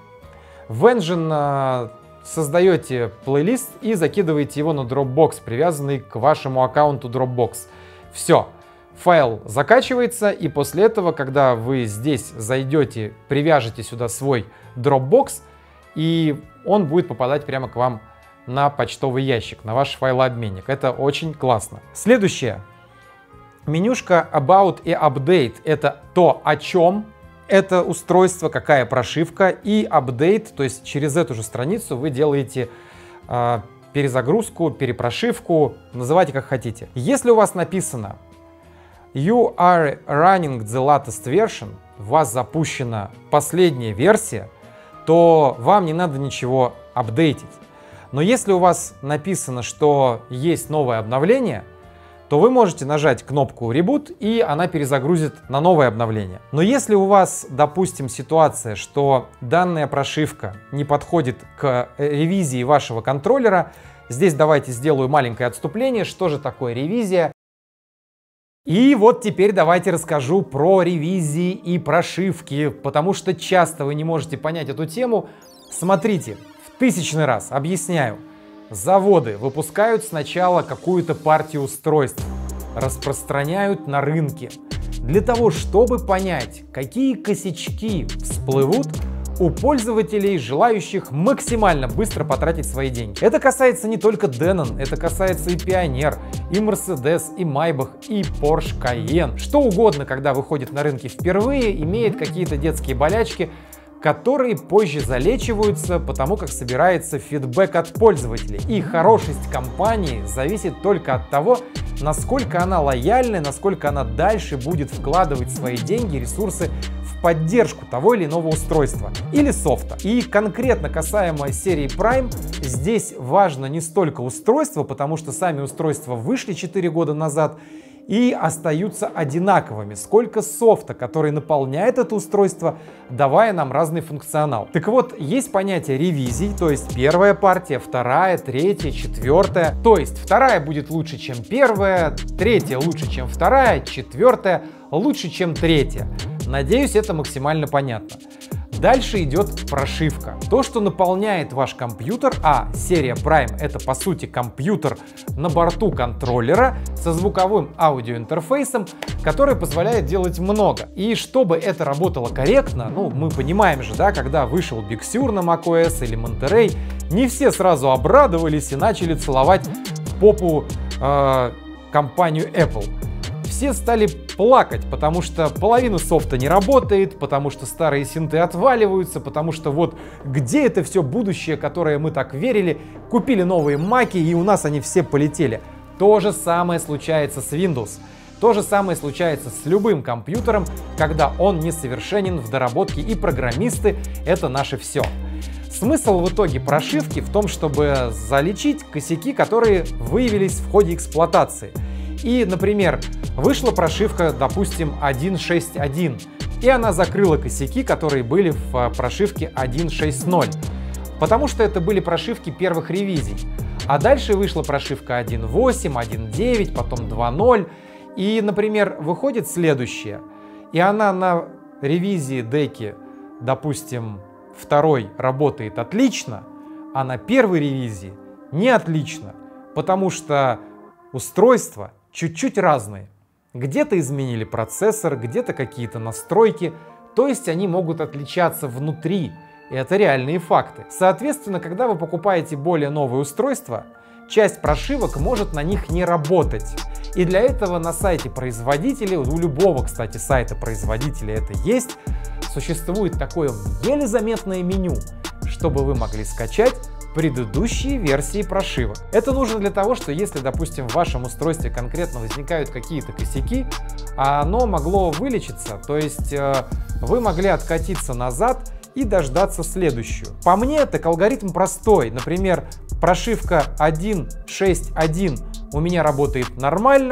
создаете плейлист и закидываете его на Dropbox, привязанный к вашему аккаунту Dropbox. Все. Файл закачивается, и после этого, когда вы здесь зайдете, привяжете сюда свой Dropbox, и он будет попадать прямо к вам на почтовый ящик, на ваш файлообменник. Это очень классно. Следующее. Менюшка About и Update — это то, о чем это устройство, какая прошивка, и Update, то есть через эту же страницу вы делаете перезагрузку, перепрошивку, называйте как хотите. Если у вас написано You are running the latest version, у вас запущена последняя версия, то вам не надо ничего апдейтить. Но если у вас написано, что есть новое обновление, то вы можете нажать кнопку Reboot, и она перезагрузит на новое обновление. Но если у вас, допустим, ситуация, что данная прошивка не подходит к ревизии вашего контроллера, здесь давайте сделаю маленькое отступление, что же такое ревизия. И вот теперь давайте расскажу про ревизии и прошивки, потому что часто вы не можете понять эту тему. Смотрите, в 1000-й раз объясняю. Заводы выпускают сначала какую-то партию устройств, распространяют на рынке. Для того, чтобы понять, какие косячки всплывут у пользователей, желающих максимально быстро потратить свои деньги. Это касается не только Denon, это касается и Pioneer, и Mercedes, и Maybach, и Porsche Cayenne. Что угодно, когда выходит на рынке впервые, имеет какие-то детские болячки, которые позже залечиваются, потому как собирается фидбэк от пользователей. И хорошесть компании зависит только от того, насколько она лояльна, насколько она дальше будет вкладывать свои деньги, ресурсы в поддержку того или иного устройства или софта. И конкретно касаемо серии Prime, здесь важно не столько устройство, потому что сами устройства вышли 4 года назад и остаются одинаковыми, сколько софта, который наполняет это устройство, давая нам разный функционал. Так вот, есть понятие ревизий, то есть первая партия, вторая, третья, четвертая. То есть вторая будет лучше, чем первая, третья лучше, чем вторая, четвертая лучше, чем третья. Надеюсь, это максимально понятно. Дальше идет прошивка. То, что наполняет ваш компьютер, а серия Prime — это по сути компьютер на борту контроллера со звуковым аудиоинтерфейсом, который позволяет делать много. И чтобы это работало корректно, мы понимаем же, да, когда вышел Big Sur на macOS или Monterey, не все сразу обрадовались и начали целовать попу компанию Apple. Все стали плакать, потому что половина софта не работает, потому что старые синты отваливаются, потому что вот где это все будущее, которое мы так верили, купили новые маки и у нас они все полетели. То же самое случается с Windows. То же самое случается с любым компьютером, когда он несовершенен в доработке, и программисты — это наше все. Смысл в итоге прошивки в том, чтобы залечить косяки, которые выявились в ходе эксплуатации. И, например, вышла прошивка, допустим, 1.6.1, и она закрыла косяки, которые были в прошивке 1.6.0, потому что это были прошивки первых ревизий. А дальше вышла прошивка 1.8, 1.9, потом 2.0, и, например, выходит следующее, и она на ревизии деки, допустим, второй работает отлично, а на первой ревизии не отлично, потому что устройства чуть-чуть разные. Где-то изменили процессор, где-то какие-то настройки, то есть они могут отличаться внутри, и это реальные факты. Соответственно, когда вы покупаете более новые устройства, часть прошивок может на них не работать. И для этого на сайте производителя, у любого, кстати, сайта производителя это есть, существует такое еле заметное меню, чтобы вы могли скачать предыдущие версии прошивок. Это нужно для того, что если, допустим, в вашем устройстве конкретно возникают какие-то косяки, а оно могло вылечиться, то есть вы могли откатиться назад и дождаться следующую. По мне, так алгоритм простой. Например, прошивка 1.6.1 у меня работает нормально,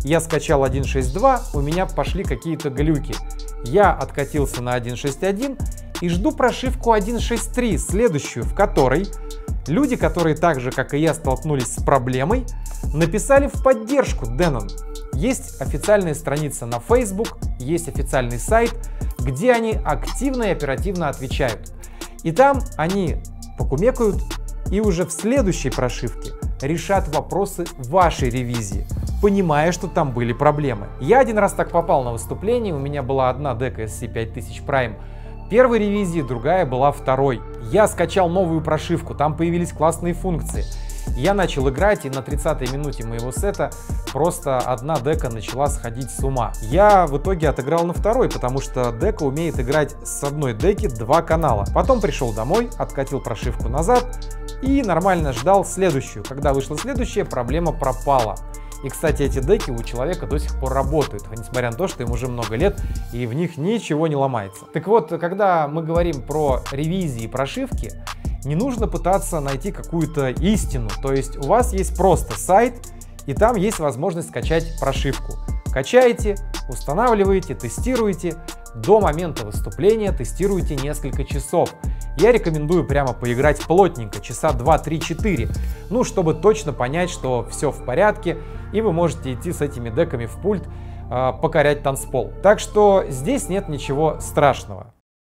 Я скачал 1.6.2, у меня пошли какие-то глюки. Я откатился на 1.6.1 и жду прошивку 1.6.3, следующую, в которой люди, которые так же, как и я, столкнулись с проблемой, написали в поддержку Denon. Есть официальная страница на Facebook, есть официальный сайт, где они активно и оперативно отвечают. И там они покумекают и уже в следующей прошивке решат вопросы вашей ревизии, понимая, что там были проблемы. Я один раз так попал на выступление, у меня была одна дека SC5000 Prime первой ревизии, другая была второй. Я скачал новую прошивку, там появились классные функции. Я начал играть, и на 30-й минуте моего сета просто одна дека начала сходить с ума. Я в итоге отыграл на второй, потому что дека умеет играть с одной деки 2 канала. Потом пришел домой, откатил прошивку назад и нормально ждал следующую. Когда вышла следующая, проблема пропала. И, кстати, эти деки у человека до сих пор работают, несмотря на то, что им уже много лет и в них ничего не ломается. Так вот, когда мы говорим про ревизии и прошивки, не нужно пытаться найти какую-то истину. То есть у вас есть просто сайт, и там есть возможность скачать прошивку. Качаете, устанавливаете, тестируете. До момента выступления тестируете несколько часов. Я рекомендую прямо поиграть плотненько, часа 2, 3, 4. Ну, чтобы точно понять, что все в порядке, и вы можете идти с этими деками в пульт, покорять танцпол. Так что здесь нет ничего страшного.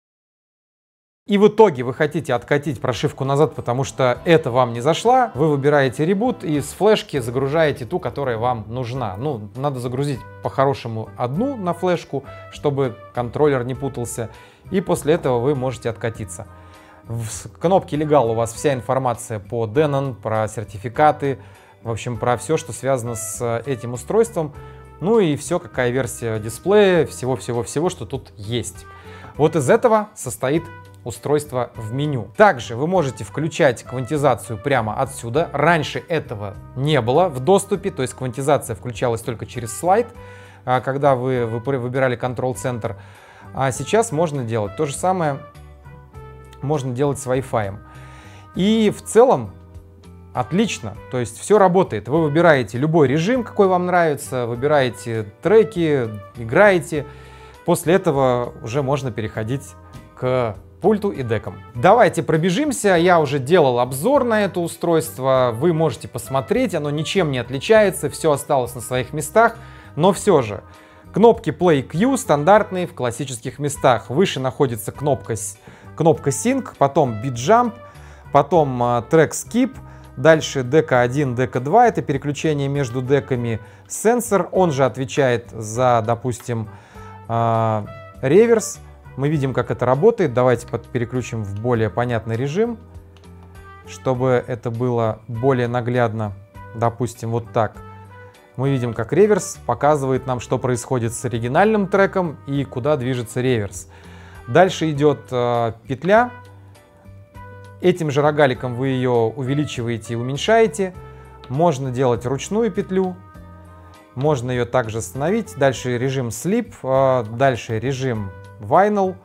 И в итоге вы хотите откатить прошивку назад, потому что это вам не зашла, вы выбираете ребут и с флешки загружаете ту, которая вам нужна. Ну, надо загрузить по-хорошему одну на флешку, чтобы контроллер не путался, и после этого вы можете откатиться. В кнопке Legal у вас вся информация по Denon, про сертификаты, в общем, про все, что связано с этим устройством. Ну и все, какая версия дисплея, всего-всего-всего, что тут есть. Вот из этого состоит устройство в меню. Также вы можете включать квантизацию прямо отсюда. Раньше этого не было в доступе, то есть квантизация включалась только через слайд, когда вы выбирали контрол-центр. А сейчас можно делать то же самое, можно делать с Wi-Fi. И в целом отлично, то есть все работает. Вы выбираете любой режим, какой вам нравится, выбираете треки, играете. После этого уже можно переходить к пульту и декам. Давайте пробежимся. Я уже делал обзор на это устройство. Вы можете посмотреть, оно ничем не отличается, все осталось на своих местах, но все же. Кнопки Play Q стандартные в классических местах. Выше находится кнопка Sync, потом Beat Jump, потом Track Skip, дальше дека 1, дека 2, это переключение между деками. Сенсор, он же отвечает за, допустим, реверс. Мы видим, как это работает. Давайте переключим в более понятный режим, чтобы это было более наглядно. Допустим, вот так. Мы видим, как реверс показывает нам, что происходит с оригинальным треком и куда движется реверс. Дальше идет петля. Этим же рогаликом вы ее увеличиваете и уменьшаете. Можно делать ручную петлю. Можно ее также остановить. Дальше режим Sleep. Дальше режим Vinyl.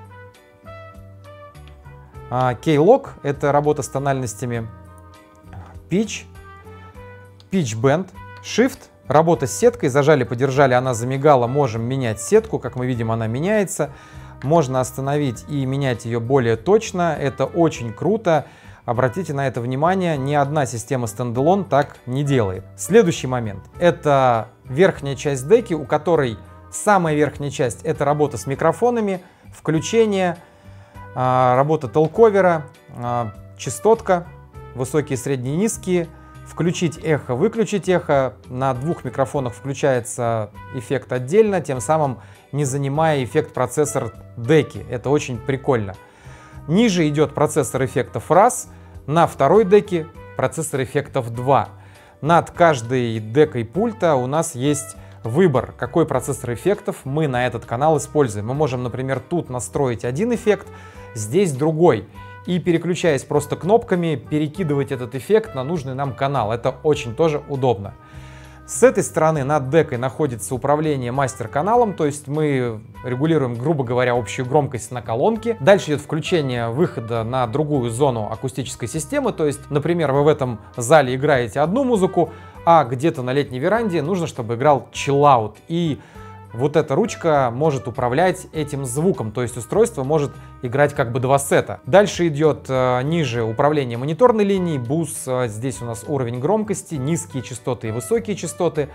K-Lock — это работа с тональностями. Pitch Bend. Shift — работа с сеткой. Зажали, подержали, она замигала. Можем менять сетку. Как мы видим, она меняется. Можно остановить и менять ее более точно. Это очень круто. Обратите на это внимание, ни одна система стендалон так не делает. Следующий момент — это верхняя часть деки, у которой самая верхняя часть — это работа с микрофонами, включение, работа телковера, частотка, высокие, средние, низкие, включить эхо, выключить эхо. На двух микрофонах включается эффект отдельно, тем самым не занимая эффект-процессор деки. Это очень прикольно. Ниже идет процессор эффектов раз, на второй деке процессор эффектов 2. Над каждой декой пульта у нас есть выбор, какой процессор эффектов мы на этот канал используем. Мы можем, например, тут настроить один эффект, здесь другой. И переключаясь просто кнопками, перекидывать этот эффект на нужный нам канал. Это очень тоже удобно. С этой стороны над декой находится управление мастер-каналом, то есть мы регулируем, грубо говоря, общую громкость на колонке. Дальше идет включение выхода на другую зону акустической системы, то есть, например, вы в этом зале играете одну музыку, а где-то на летней веранде нужно, чтобы играл чиллаут. И вот эта ручка может управлять этим звуком, то есть устройство может играть как бы два сета. Дальше идет ниже управление мониторной линией, бус, здесь у нас уровень громкости, низкие частоты и высокие частоты.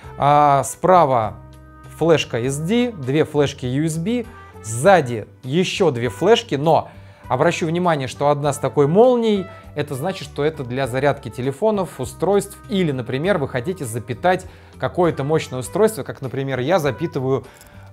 Справа флешка SD, две флешки USB, сзади еще две флешки, но обращу внимание, что одна с такой молнией, это значит, что это для зарядки телефонов, устройств, или, например, вы хотите запитать какое-то мощное устройство, как, например, я запитываю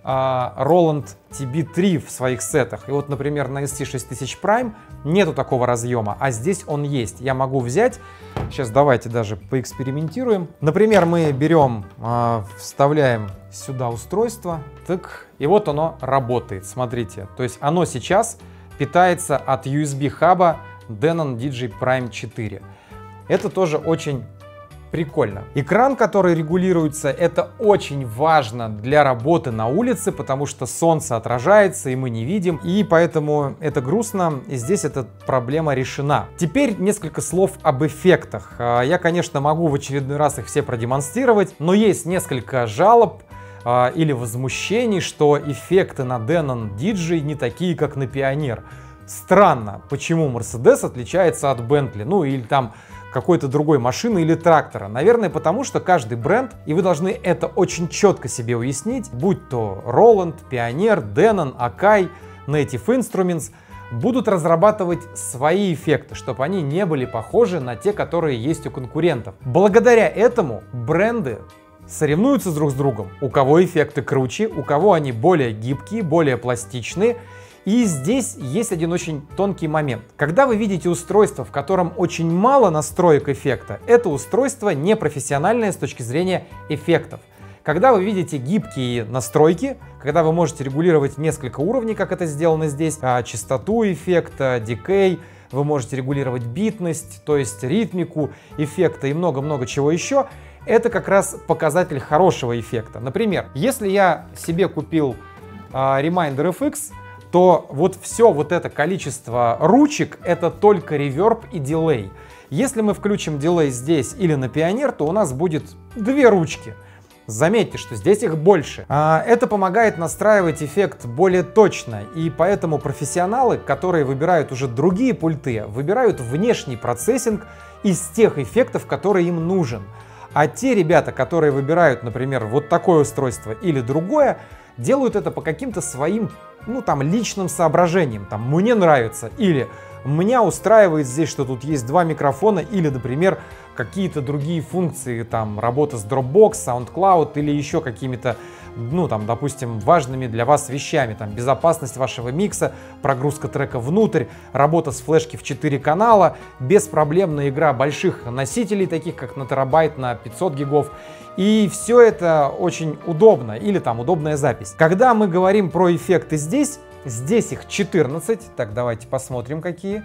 Roland TB3 в своих сетах. И вот, например, на ST6000 Prime нету такого разъема, а здесь он есть. Я могу взять, сейчас давайте даже поэкспериментируем. Например, мы берем, вставляем сюда устройство, так, и вот оно работает, смотрите. То есть оно сейчас питается от USB-хаба Denon DJ Prime 4. Это тоже очень прикольно. Экран, который регулируется, это очень важно для работы на улице, потому что солнце отражается, и мы не видим, и поэтому это грустно, и здесь эта проблема решена. Теперь несколько слов об эффектах. Я, конечно, могу в очередной раз их все продемонстрировать, но есть несколько жалоб или возмущений, что эффекты на Denon DJ не такие, как на Pioneer. Странно, почему Mercedes отличается от Bentley, ну или там какой-то другой машины или трактора. Наверное, потому что каждый бренд, и вы должны это очень четко себе уяснить, будь то Roland, Pioneer, Denon, Akai, Native Instruments, будут разрабатывать свои эффекты, чтобы они не были похожи на те, которые есть у конкурентов. Благодаря этому бренды соревнуются друг с другом. У кого эффекты круче, у кого они более гибкие, более пластичные. И здесь есть один очень тонкий момент. Когда вы видите устройство, в котором очень мало настроек эффекта, это устройство не профессиональное с точки зрения эффектов. Когда вы видите гибкие настройки, когда вы можете регулировать несколько уровней, как это сделано здесь, частоту эффекта, декей, вы можете регулировать битность, то есть ритмику эффекта и много-много чего еще, это как раз показатель хорошего эффекта. Например, если я себе купил Reminder FX, то вот все вот это количество ручек — это только реверб и дилей. Если мы включим дилей здесь или на Pioneer, то у нас будет две ручки. Заметьте, что здесь их больше. Это помогает настраивать эффект более точно, и поэтому профессионалы, которые выбирают уже другие пульты, выбирают внешний процессинг из тех эффектов, которые им нужен. А те ребята, которые выбирают, например, вот такое устройство или другое, делают это по каким-то своим, личным соображениям. Мне нравится, или меня устраивает здесь, что тут есть два микрофона, или, например, какие-то другие функции, работа с Dropbox, SoundCloud или еще какими-то, допустим, важными для вас вещами, безопасность вашего микса, прогрузка трека внутрь, работа с флешки в 4 канала, беспроблемная игра больших носителей, таких как на терабайт, на 500 гигов. И все это очень удобно, или удобная запись. Когда мы говорим про эффекты здесь их 14. Так, давайте посмотрим, какие.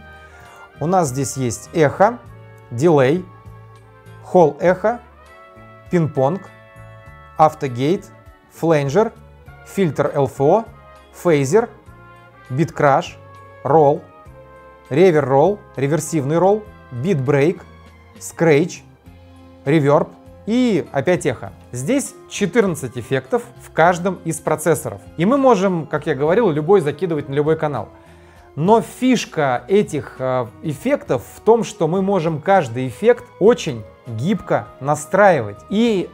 У нас здесь есть эхо, дилей, холл эхо, пинг-понг, автогейт, фленджер, фильтр LFO, фейзер, бит-краш, ролл, ревер-ролл, реверсивный ролл, бит-брейк, скретч, реверб и опять эхо. Здесь 14 эффектов в каждом из процессоров. И мы можем, как я говорил, любой закидывать на любой канал. Но фишка этих эффектов в том, что мы можем каждый эффект очень гибко настраивать. И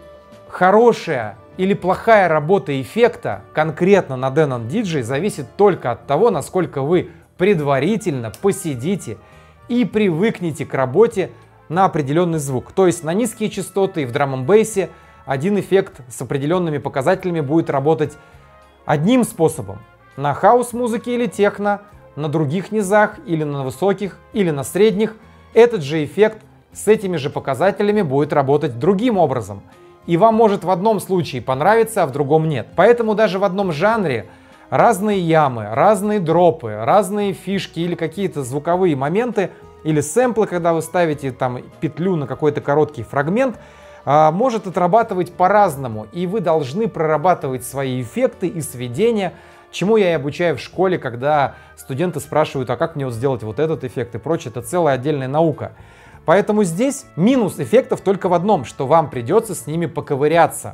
хорошая или плохая работа эффекта конкретно на Denon DJ зависит только от того, насколько вы предварительно посидите и привыкнете к работе на определенный звук. То есть на низкие частоты и в драм-н-бейсе один эффект с определенными показателями будет работать одним способом. На хаус-музыке или техно, на других низах или на высоких, или на средних, этот же эффект с этими же показателями будет работать другим образом. И вам может в одном случае понравиться, а в другом нет. Поэтому даже в одном жанре разные ямы, разные дропы, разные фишки или какие-то звуковые моменты, или сэмплы, когда вы ставите петлю на какой-то короткий фрагмент, может отрабатывать по-разному. И вы должны прорабатывать свои эффекты и сведения, чему я и обучаю в школе, когда студенты спрашивают, а как мне сделать вот этот эффект и прочее. Это целая отдельная наука. Поэтому здесь минус эффектов только в одном, что вам придется с ними поковыряться.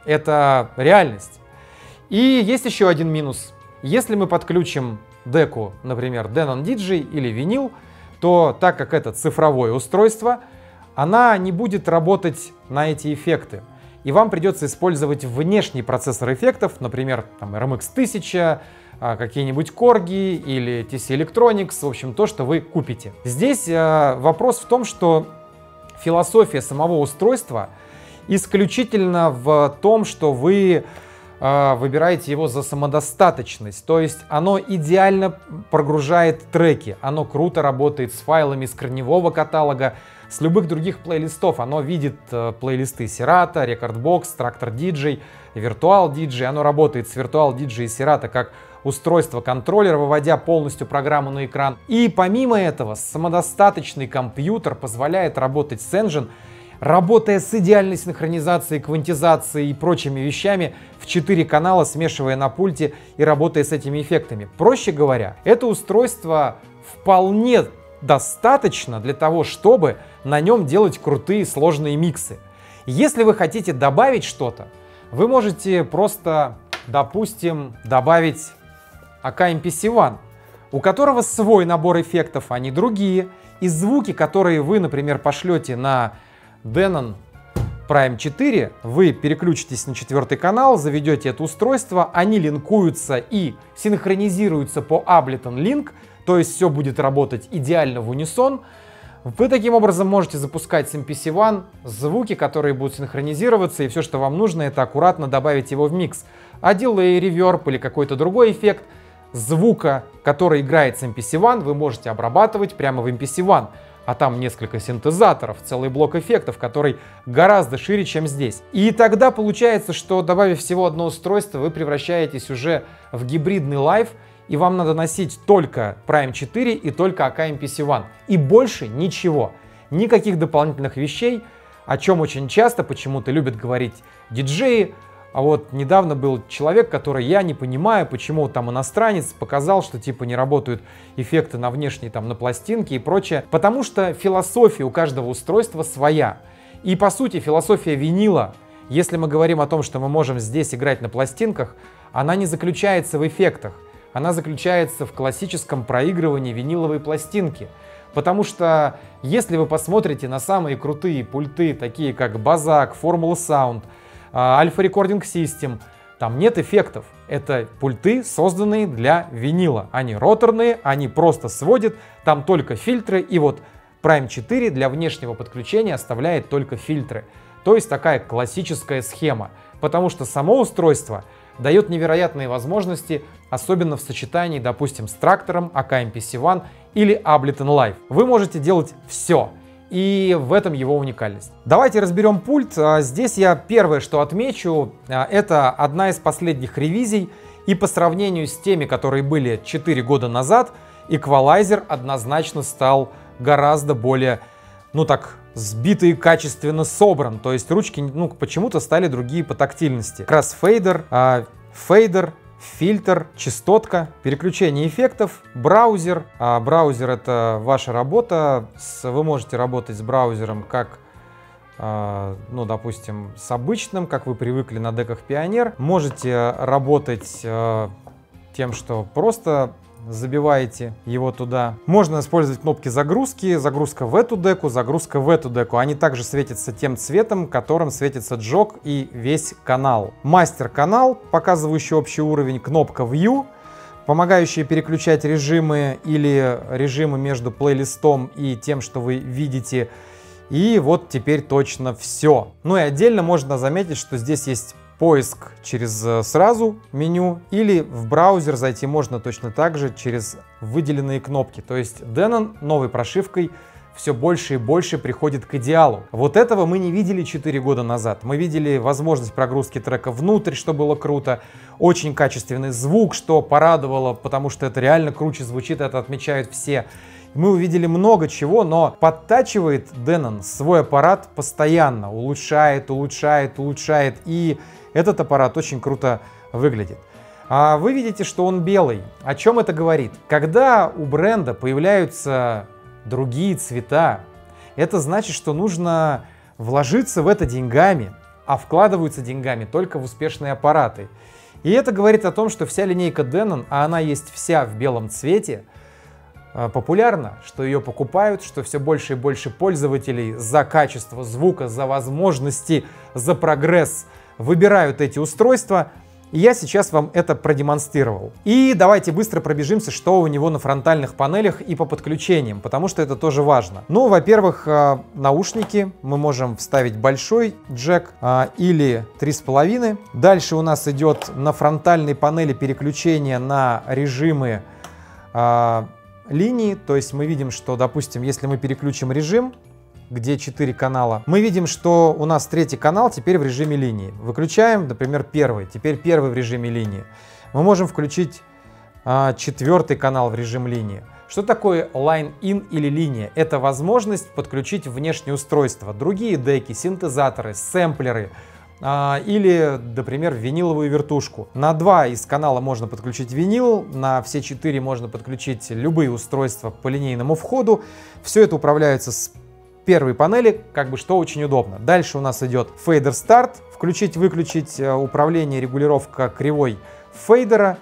Это реальность. И есть еще один минус. Если мы подключим деку, например, Denon DJ или винил, то так как это цифровое устройство, она не будет работать на эти эффекты. И вам придется использовать внешний процессор эффектов, например, там, RMX 1000, какие-нибудь Corgi или TC Electronics, в общем, то, что вы купите. Здесь вопрос в том, что философия самого устройства исключительно в том, что вы выбираете его за самодостаточность, то есть оно идеально прогружает треки, оно круто работает с файлами с корневого каталога, с любых других плейлистов, оно видит плейлисты Serato, Recordbox, Traktor DJ, Virtual DJ, оно работает с Virtual DJ и Serato как устройство-контроллер, выводя полностью программу на экран. И помимо этого, самодостаточный компьютер позволяет работать с Engine, работая с идеальной синхронизацией, квантизацией и прочими вещами в 4 канала, смешивая на пульте и работая с этими эффектами. Проще говоря, это устройство вполне достаточно для того, чтобы на нем делать крутые сложные миксы. Если вы хотите добавить что-то, вы можете просто, допустим, добавить AK MPC One, у которого свой набор эффектов, а не другие. И звуки, которые вы, например, пошлете на Denon Prime 4, вы переключитесь на 4-й канал, заведете это устройство, они линкуются и синхронизируются по Ableton Link, то есть все будет работать идеально в унисон. Вы таким образом можете запускать с MPC One звуки, которые будут синхронизироваться, и все, что вам нужно, это аккуратно добавить его в микс. А дилей, реверб или какой-то другой эффект звука, который играет с MPC One, вы можете обрабатывать прямо в MPC One. А там несколько синтезаторов, целый блок эффектов, который гораздо шире, чем здесь. И тогда получается, что добавив всего одно устройство, вы превращаетесь уже в гибридный лайв, и вам надо носить только Prime 4 и только AK MPC One. И больше ничего. Никаких дополнительных вещей, о чем очень часто почему-то любят говорить диджеи. А вот недавно был человек, который я не понимаю, почему там иностранец показал, что типа не работают эффекты на внешней, там на пластинке и прочее. Потому что философия у каждого устройства своя. И по сути философия винила, если мы говорим о том, что мы можем здесь играть на пластинках, она не заключается в эффектах. Она заключается в классическом проигрывании виниловой пластинки. Потому что если вы посмотрите на самые крутые пульты, такие как Bazak, Formula Sound, Alpha Recording System, там нет эффектов. Это пульты, созданные для винила. Они роторные, они просто сводят, там только фильтры. И вот Prime 4 для внешнего подключения оставляет только фильтры. То есть такая классическая схема. Потому что само устройство дает невероятные возможности, особенно в сочетании, допустим, с трактором, AK MPC One или Ableton Live. Вы можете делать все. И в этом его уникальность. Давайте разберем пульт. Здесь я первое, что отмечу, это одна из последних ревизий. И по сравнению с теми, которые были 4 года назад, эквалайзер однозначно стал гораздо более, сбитый и качественно собран. То есть ручки, почему-то стали другие по тактильности. Кроссфейдер, фейдер, фильтр, частотка, переключение эффектов, браузер. Браузер — это ваша работа. Вы можете работать с браузером как, допустим, с обычным, как вы привыкли на деках Pioneer. Можете работать тем, что просто забиваете его туда. Можно использовать кнопки загрузки, загрузка в эту деку, загрузка в эту деку. Они также светятся тем цветом, которым светится джог и весь канал. Мастер-канал, показывающий общий уровень, кнопка View, помогающая переключать режимы или режимы между плейлистом и тем, что вы видите. И вот теперь точно все. Ну и отдельно можно заметить, что здесь есть поиск через сразу меню, или в браузер зайти можно точно так же через выделенные кнопки. То есть Denon новой прошивкой все больше и больше приходит к идеалу. Вот этого мы не видели 4 года назад. Мы видели возможность прогрузки трека внутрь, что было круто, очень качественный звук, что порадовало, потому что это реально круче звучит, это отмечают все. Мы увидели много чего, но подтачивает Denon свой аппарат постоянно, улучшает. И этот аппарат очень круто выглядит. Вы видите, что он белый. О чем это говорит? Когда у бренда появляются другие цвета, это значит, что нужно вложиться в это деньгами, а вкладываются деньгами только в успешные аппараты. И это говорит о том, что вся линейка Denon, а она есть вся в белом цвете, популярна, что ее покупают, что все больше и больше пользователей за качество звука, за возможности, за прогресс выбирают эти устройства. И я сейчас вам это продемонстрировал. И давайте быстро пробежимся, что у него на фронтальных панелях и по подключениям, потому что это тоже важно. Ну, во-первых, наушники. Мы можем вставить большой джек или 3,5. Дальше у нас идет на фронтальной панели переключение на режимы линии. То есть мы видим, что, допустим, если мы переключим режим, где 4 канала, мы видим, что у нас 3-й канал теперь в режиме линии. Выключаем, например, 1-й, теперь 1-й в режиме линии. Мы можем включить 4-й канал в режим линии. Что такое line-in или линия? Это возможность подключить внешнее устройство, другие деки, синтезаторы, сэмплеры или, например, виниловую вертушку. На 2 из канала можно подключить винил, на все 4 можно подключить любые устройства по линейному входу. Все это управляется с первой панели, как бы, что очень удобно. Дальше у нас идет фейдер старт, включить-выключить, управление, регулировка кривой фейдера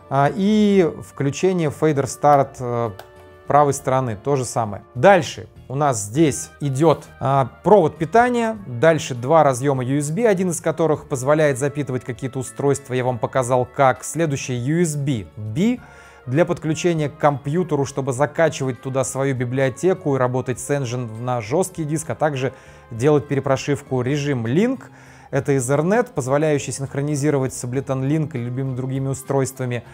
и включение фейдер старт правой стороны, то же самое. Дальше у нас здесь идет провод питания, дальше 2 разъема USB, один из которых позволяет запитывать какие-то устройства, я вам показал как. Следующий USB-B для подключения к компьютеру, чтобы закачивать туда свою библиотеку и работать с Engine на жесткий диск, а также делать перепрошивку. Режим Link — это Ethernet, позволяющий синхронизировать с Ableton Link и любыми другими устройствами.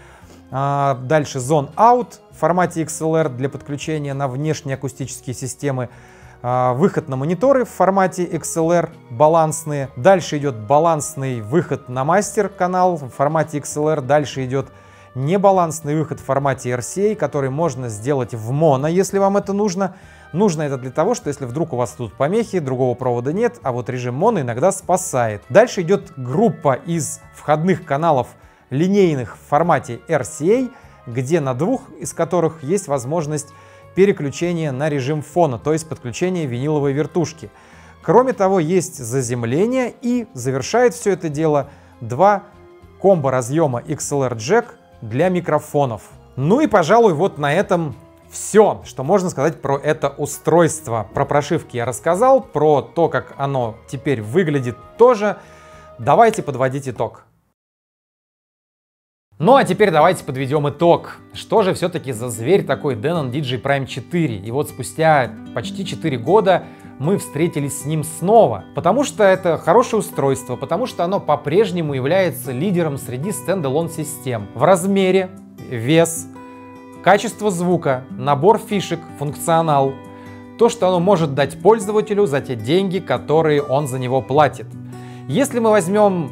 Дальше Zone Out в формате XLR для подключения на внешние акустические системы. Выход на мониторы в формате XLR балансные. Дальше идет балансный выход на мастер канал в формате XLR. Дальше идет небалансный выход в формате RCA, который можно сделать в моно, если вам это нужно. Нужно это для того, что если вдруг у вас тут помехи, другого провода нет, а вот режим моно иногда спасает. Дальше идет группа из входных каналов линейных в формате RCA, где на 2 из которых есть возможность переключения на режим фона, то есть подключение виниловой вертушки. Кроме того, есть заземление, и завершает все это дело 2 комбо-разъема XLR Jack для микрофонов. Ну и, пожалуй, вот на этом все, что можно сказать про это устройство. Про прошивки я рассказал, про то, как оно теперь выглядит тоже. Давайте подводить итог. Ну а теперь давайте подведем итог. Что же все-таки за зверь такой Denon DJ Prime 4? И вот спустя почти 4 года мы встретились с ним снова. Потому что это хорошее устройство, потому что оно по-прежнему является лидером среди стендалон систем. В размере, вес, качество звука, набор фишек, функционал. То, что оно может дать пользователю за те деньги, которые он за него платит. Если мы возьмем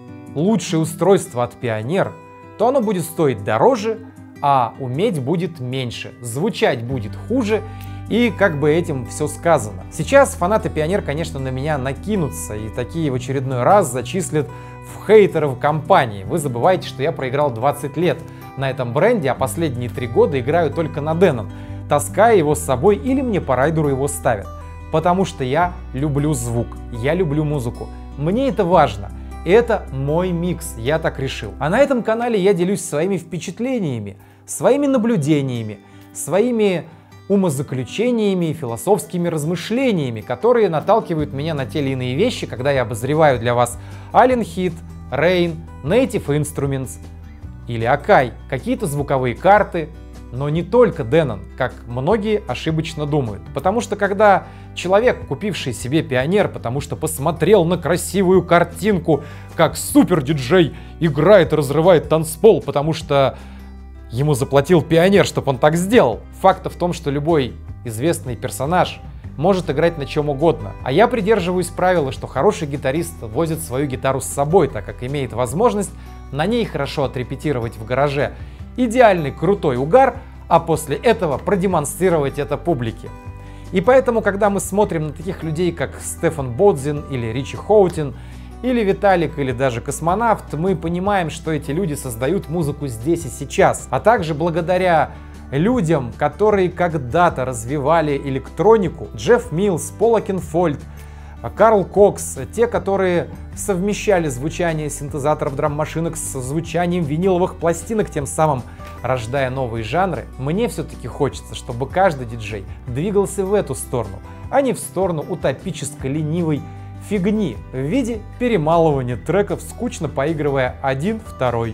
лучшее устройство от Pioneer, то оно будет стоить дороже, а уметь будет меньше, звучать будет хуже, и как бы этим все сказано. Сейчас фанаты Pioneer, конечно, на меня накинутся и такие в очередной раз зачислят в хейтеров компании. Вы забываете, что я проиграл 20 лет на этом бренде, а последние 3 года играю только на Denon, таская его с собой или мне по райдеру его ставят. Потому что я люблю звук, я люблю музыку, мне это важно. Это мой микс, я так решил. А на этом канале я делюсь своими впечатлениями, своими наблюдениями, своими умозаключениями и философскими размышлениями, которые наталкивают меня на те или иные вещи, когда я обозреваю для вас Allen Heat, Rain, Native Instruments или Akai, какие-то звуковые карты, но не только Denon, как многие ошибочно думают. Потому что когда человек, купивший себе Pioneer, потому что посмотрел на красивую картинку, как супер-диджей играет и разрывает танцпол, потому что ему заплатил Pioneer, чтобы он так сделал. Факт в том, что любой известный персонаж может играть на чем угодно. А я придерживаюсь правила, что хороший гитарист возит свою гитару с собой, так как имеет возможность на ней хорошо отрепетировать в гараже идеальный крутой угар, а после этого продемонстрировать это публике. И поэтому, когда мы смотрим на таких людей, как Стефан Бодзин или Ричи Хоутин, или Виталик, или даже Космонавт, мы понимаем, что эти люди создают музыку здесь и сейчас. А также благодаря людям, которые когда-то развивали электронику, Джефф Миллс, Пол Окенфольд, Карл Кокс, те, которые совмещали звучание синтезаторов драм-машинок с звучанием виниловых пластинок, тем самым рождая новые жанры, мне все-таки хочется, чтобы каждый диджей двигался в эту сторону, а не в сторону утопической ленивой фигни в виде перемалывания треков, скучно поигрывая один-второй.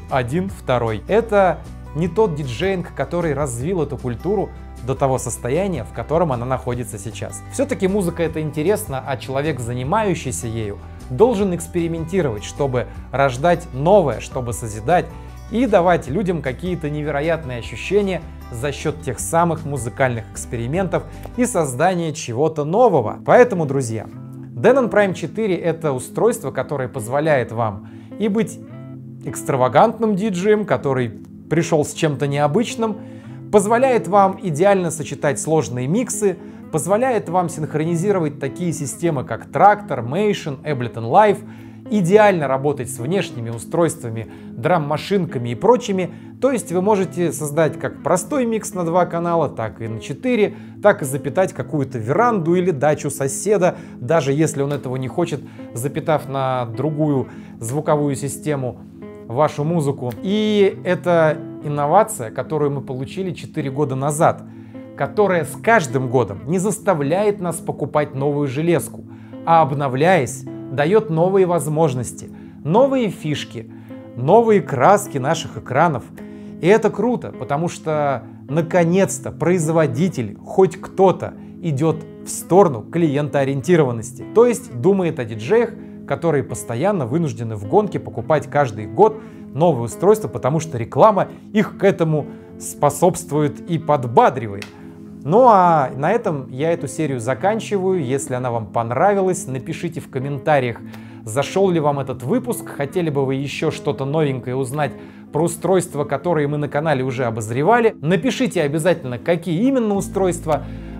Это не тот диджеинг, который развил эту культуру до того состояния, в котором она находится сейчас. Все-таки музыка — это интересно, а человек, занимающийся ею, должен экспериментировать, чтобы рождать новое, чтобы созидать и давать людям какие-то невероятные ощущения за счет тех самых музыкальных экспериментов и создания чего-то нового. Поэтому, друзья, Denon Prime 4 — это устройство, которое позволяет вам и быть экстравагантным диджеем, который пришел с чем-то необычным, позволяет вам идеально сочетать сложные миксы, позволяет вам синхронизировать такие системы, как Traktor, Mation, Ableton Live, идеально работать с внешними устройствами, драм-машинками и прочими. То есть вы можете создать как простой микс на 2 канала, так и на 4, так и запитать какую-то веранду или дачу соседа, даже если он этого не хочет, запитав на другую звуковую систему вашу музыку. И это инновация, которую мы получили 4 года назад, которая с каждым годом не заставляет нас покупать новую железку, а обновляясь, дает новые возможности, новые фишки, новые краски наших экранов. И это круто, потому что наконец-то производитель, хоть кто-то, идет в сторону клиентоориентированности, то есть думает о диджеях, которые постоянно вынуждены в гонке покупать каждый год новые устройства, потому что реклама их к этому способствует и подбадривает. Ну а на этом я эту серию заканчиваю. Если она вам понравилась, напишите в комментариях, зашел ли вам этот выпуск, хотели бы вы еще что-то новенькое узнать про устройства, которые мы на канале уже обозревали. Напишите обязательно, какие именно устройства,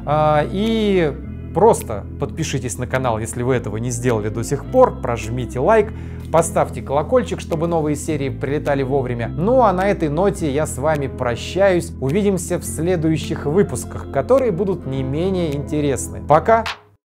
и просто подпишитесь на канал, если вы этого не сделали до сих пор, прожмите лайк, поставьте колокольчик, чтобы новые серии прилетали вовремя. Ну а на этой ноте я с вами прощаюсь. Увидимся в следующих выпусках, которые будут не менее интересны. Пока!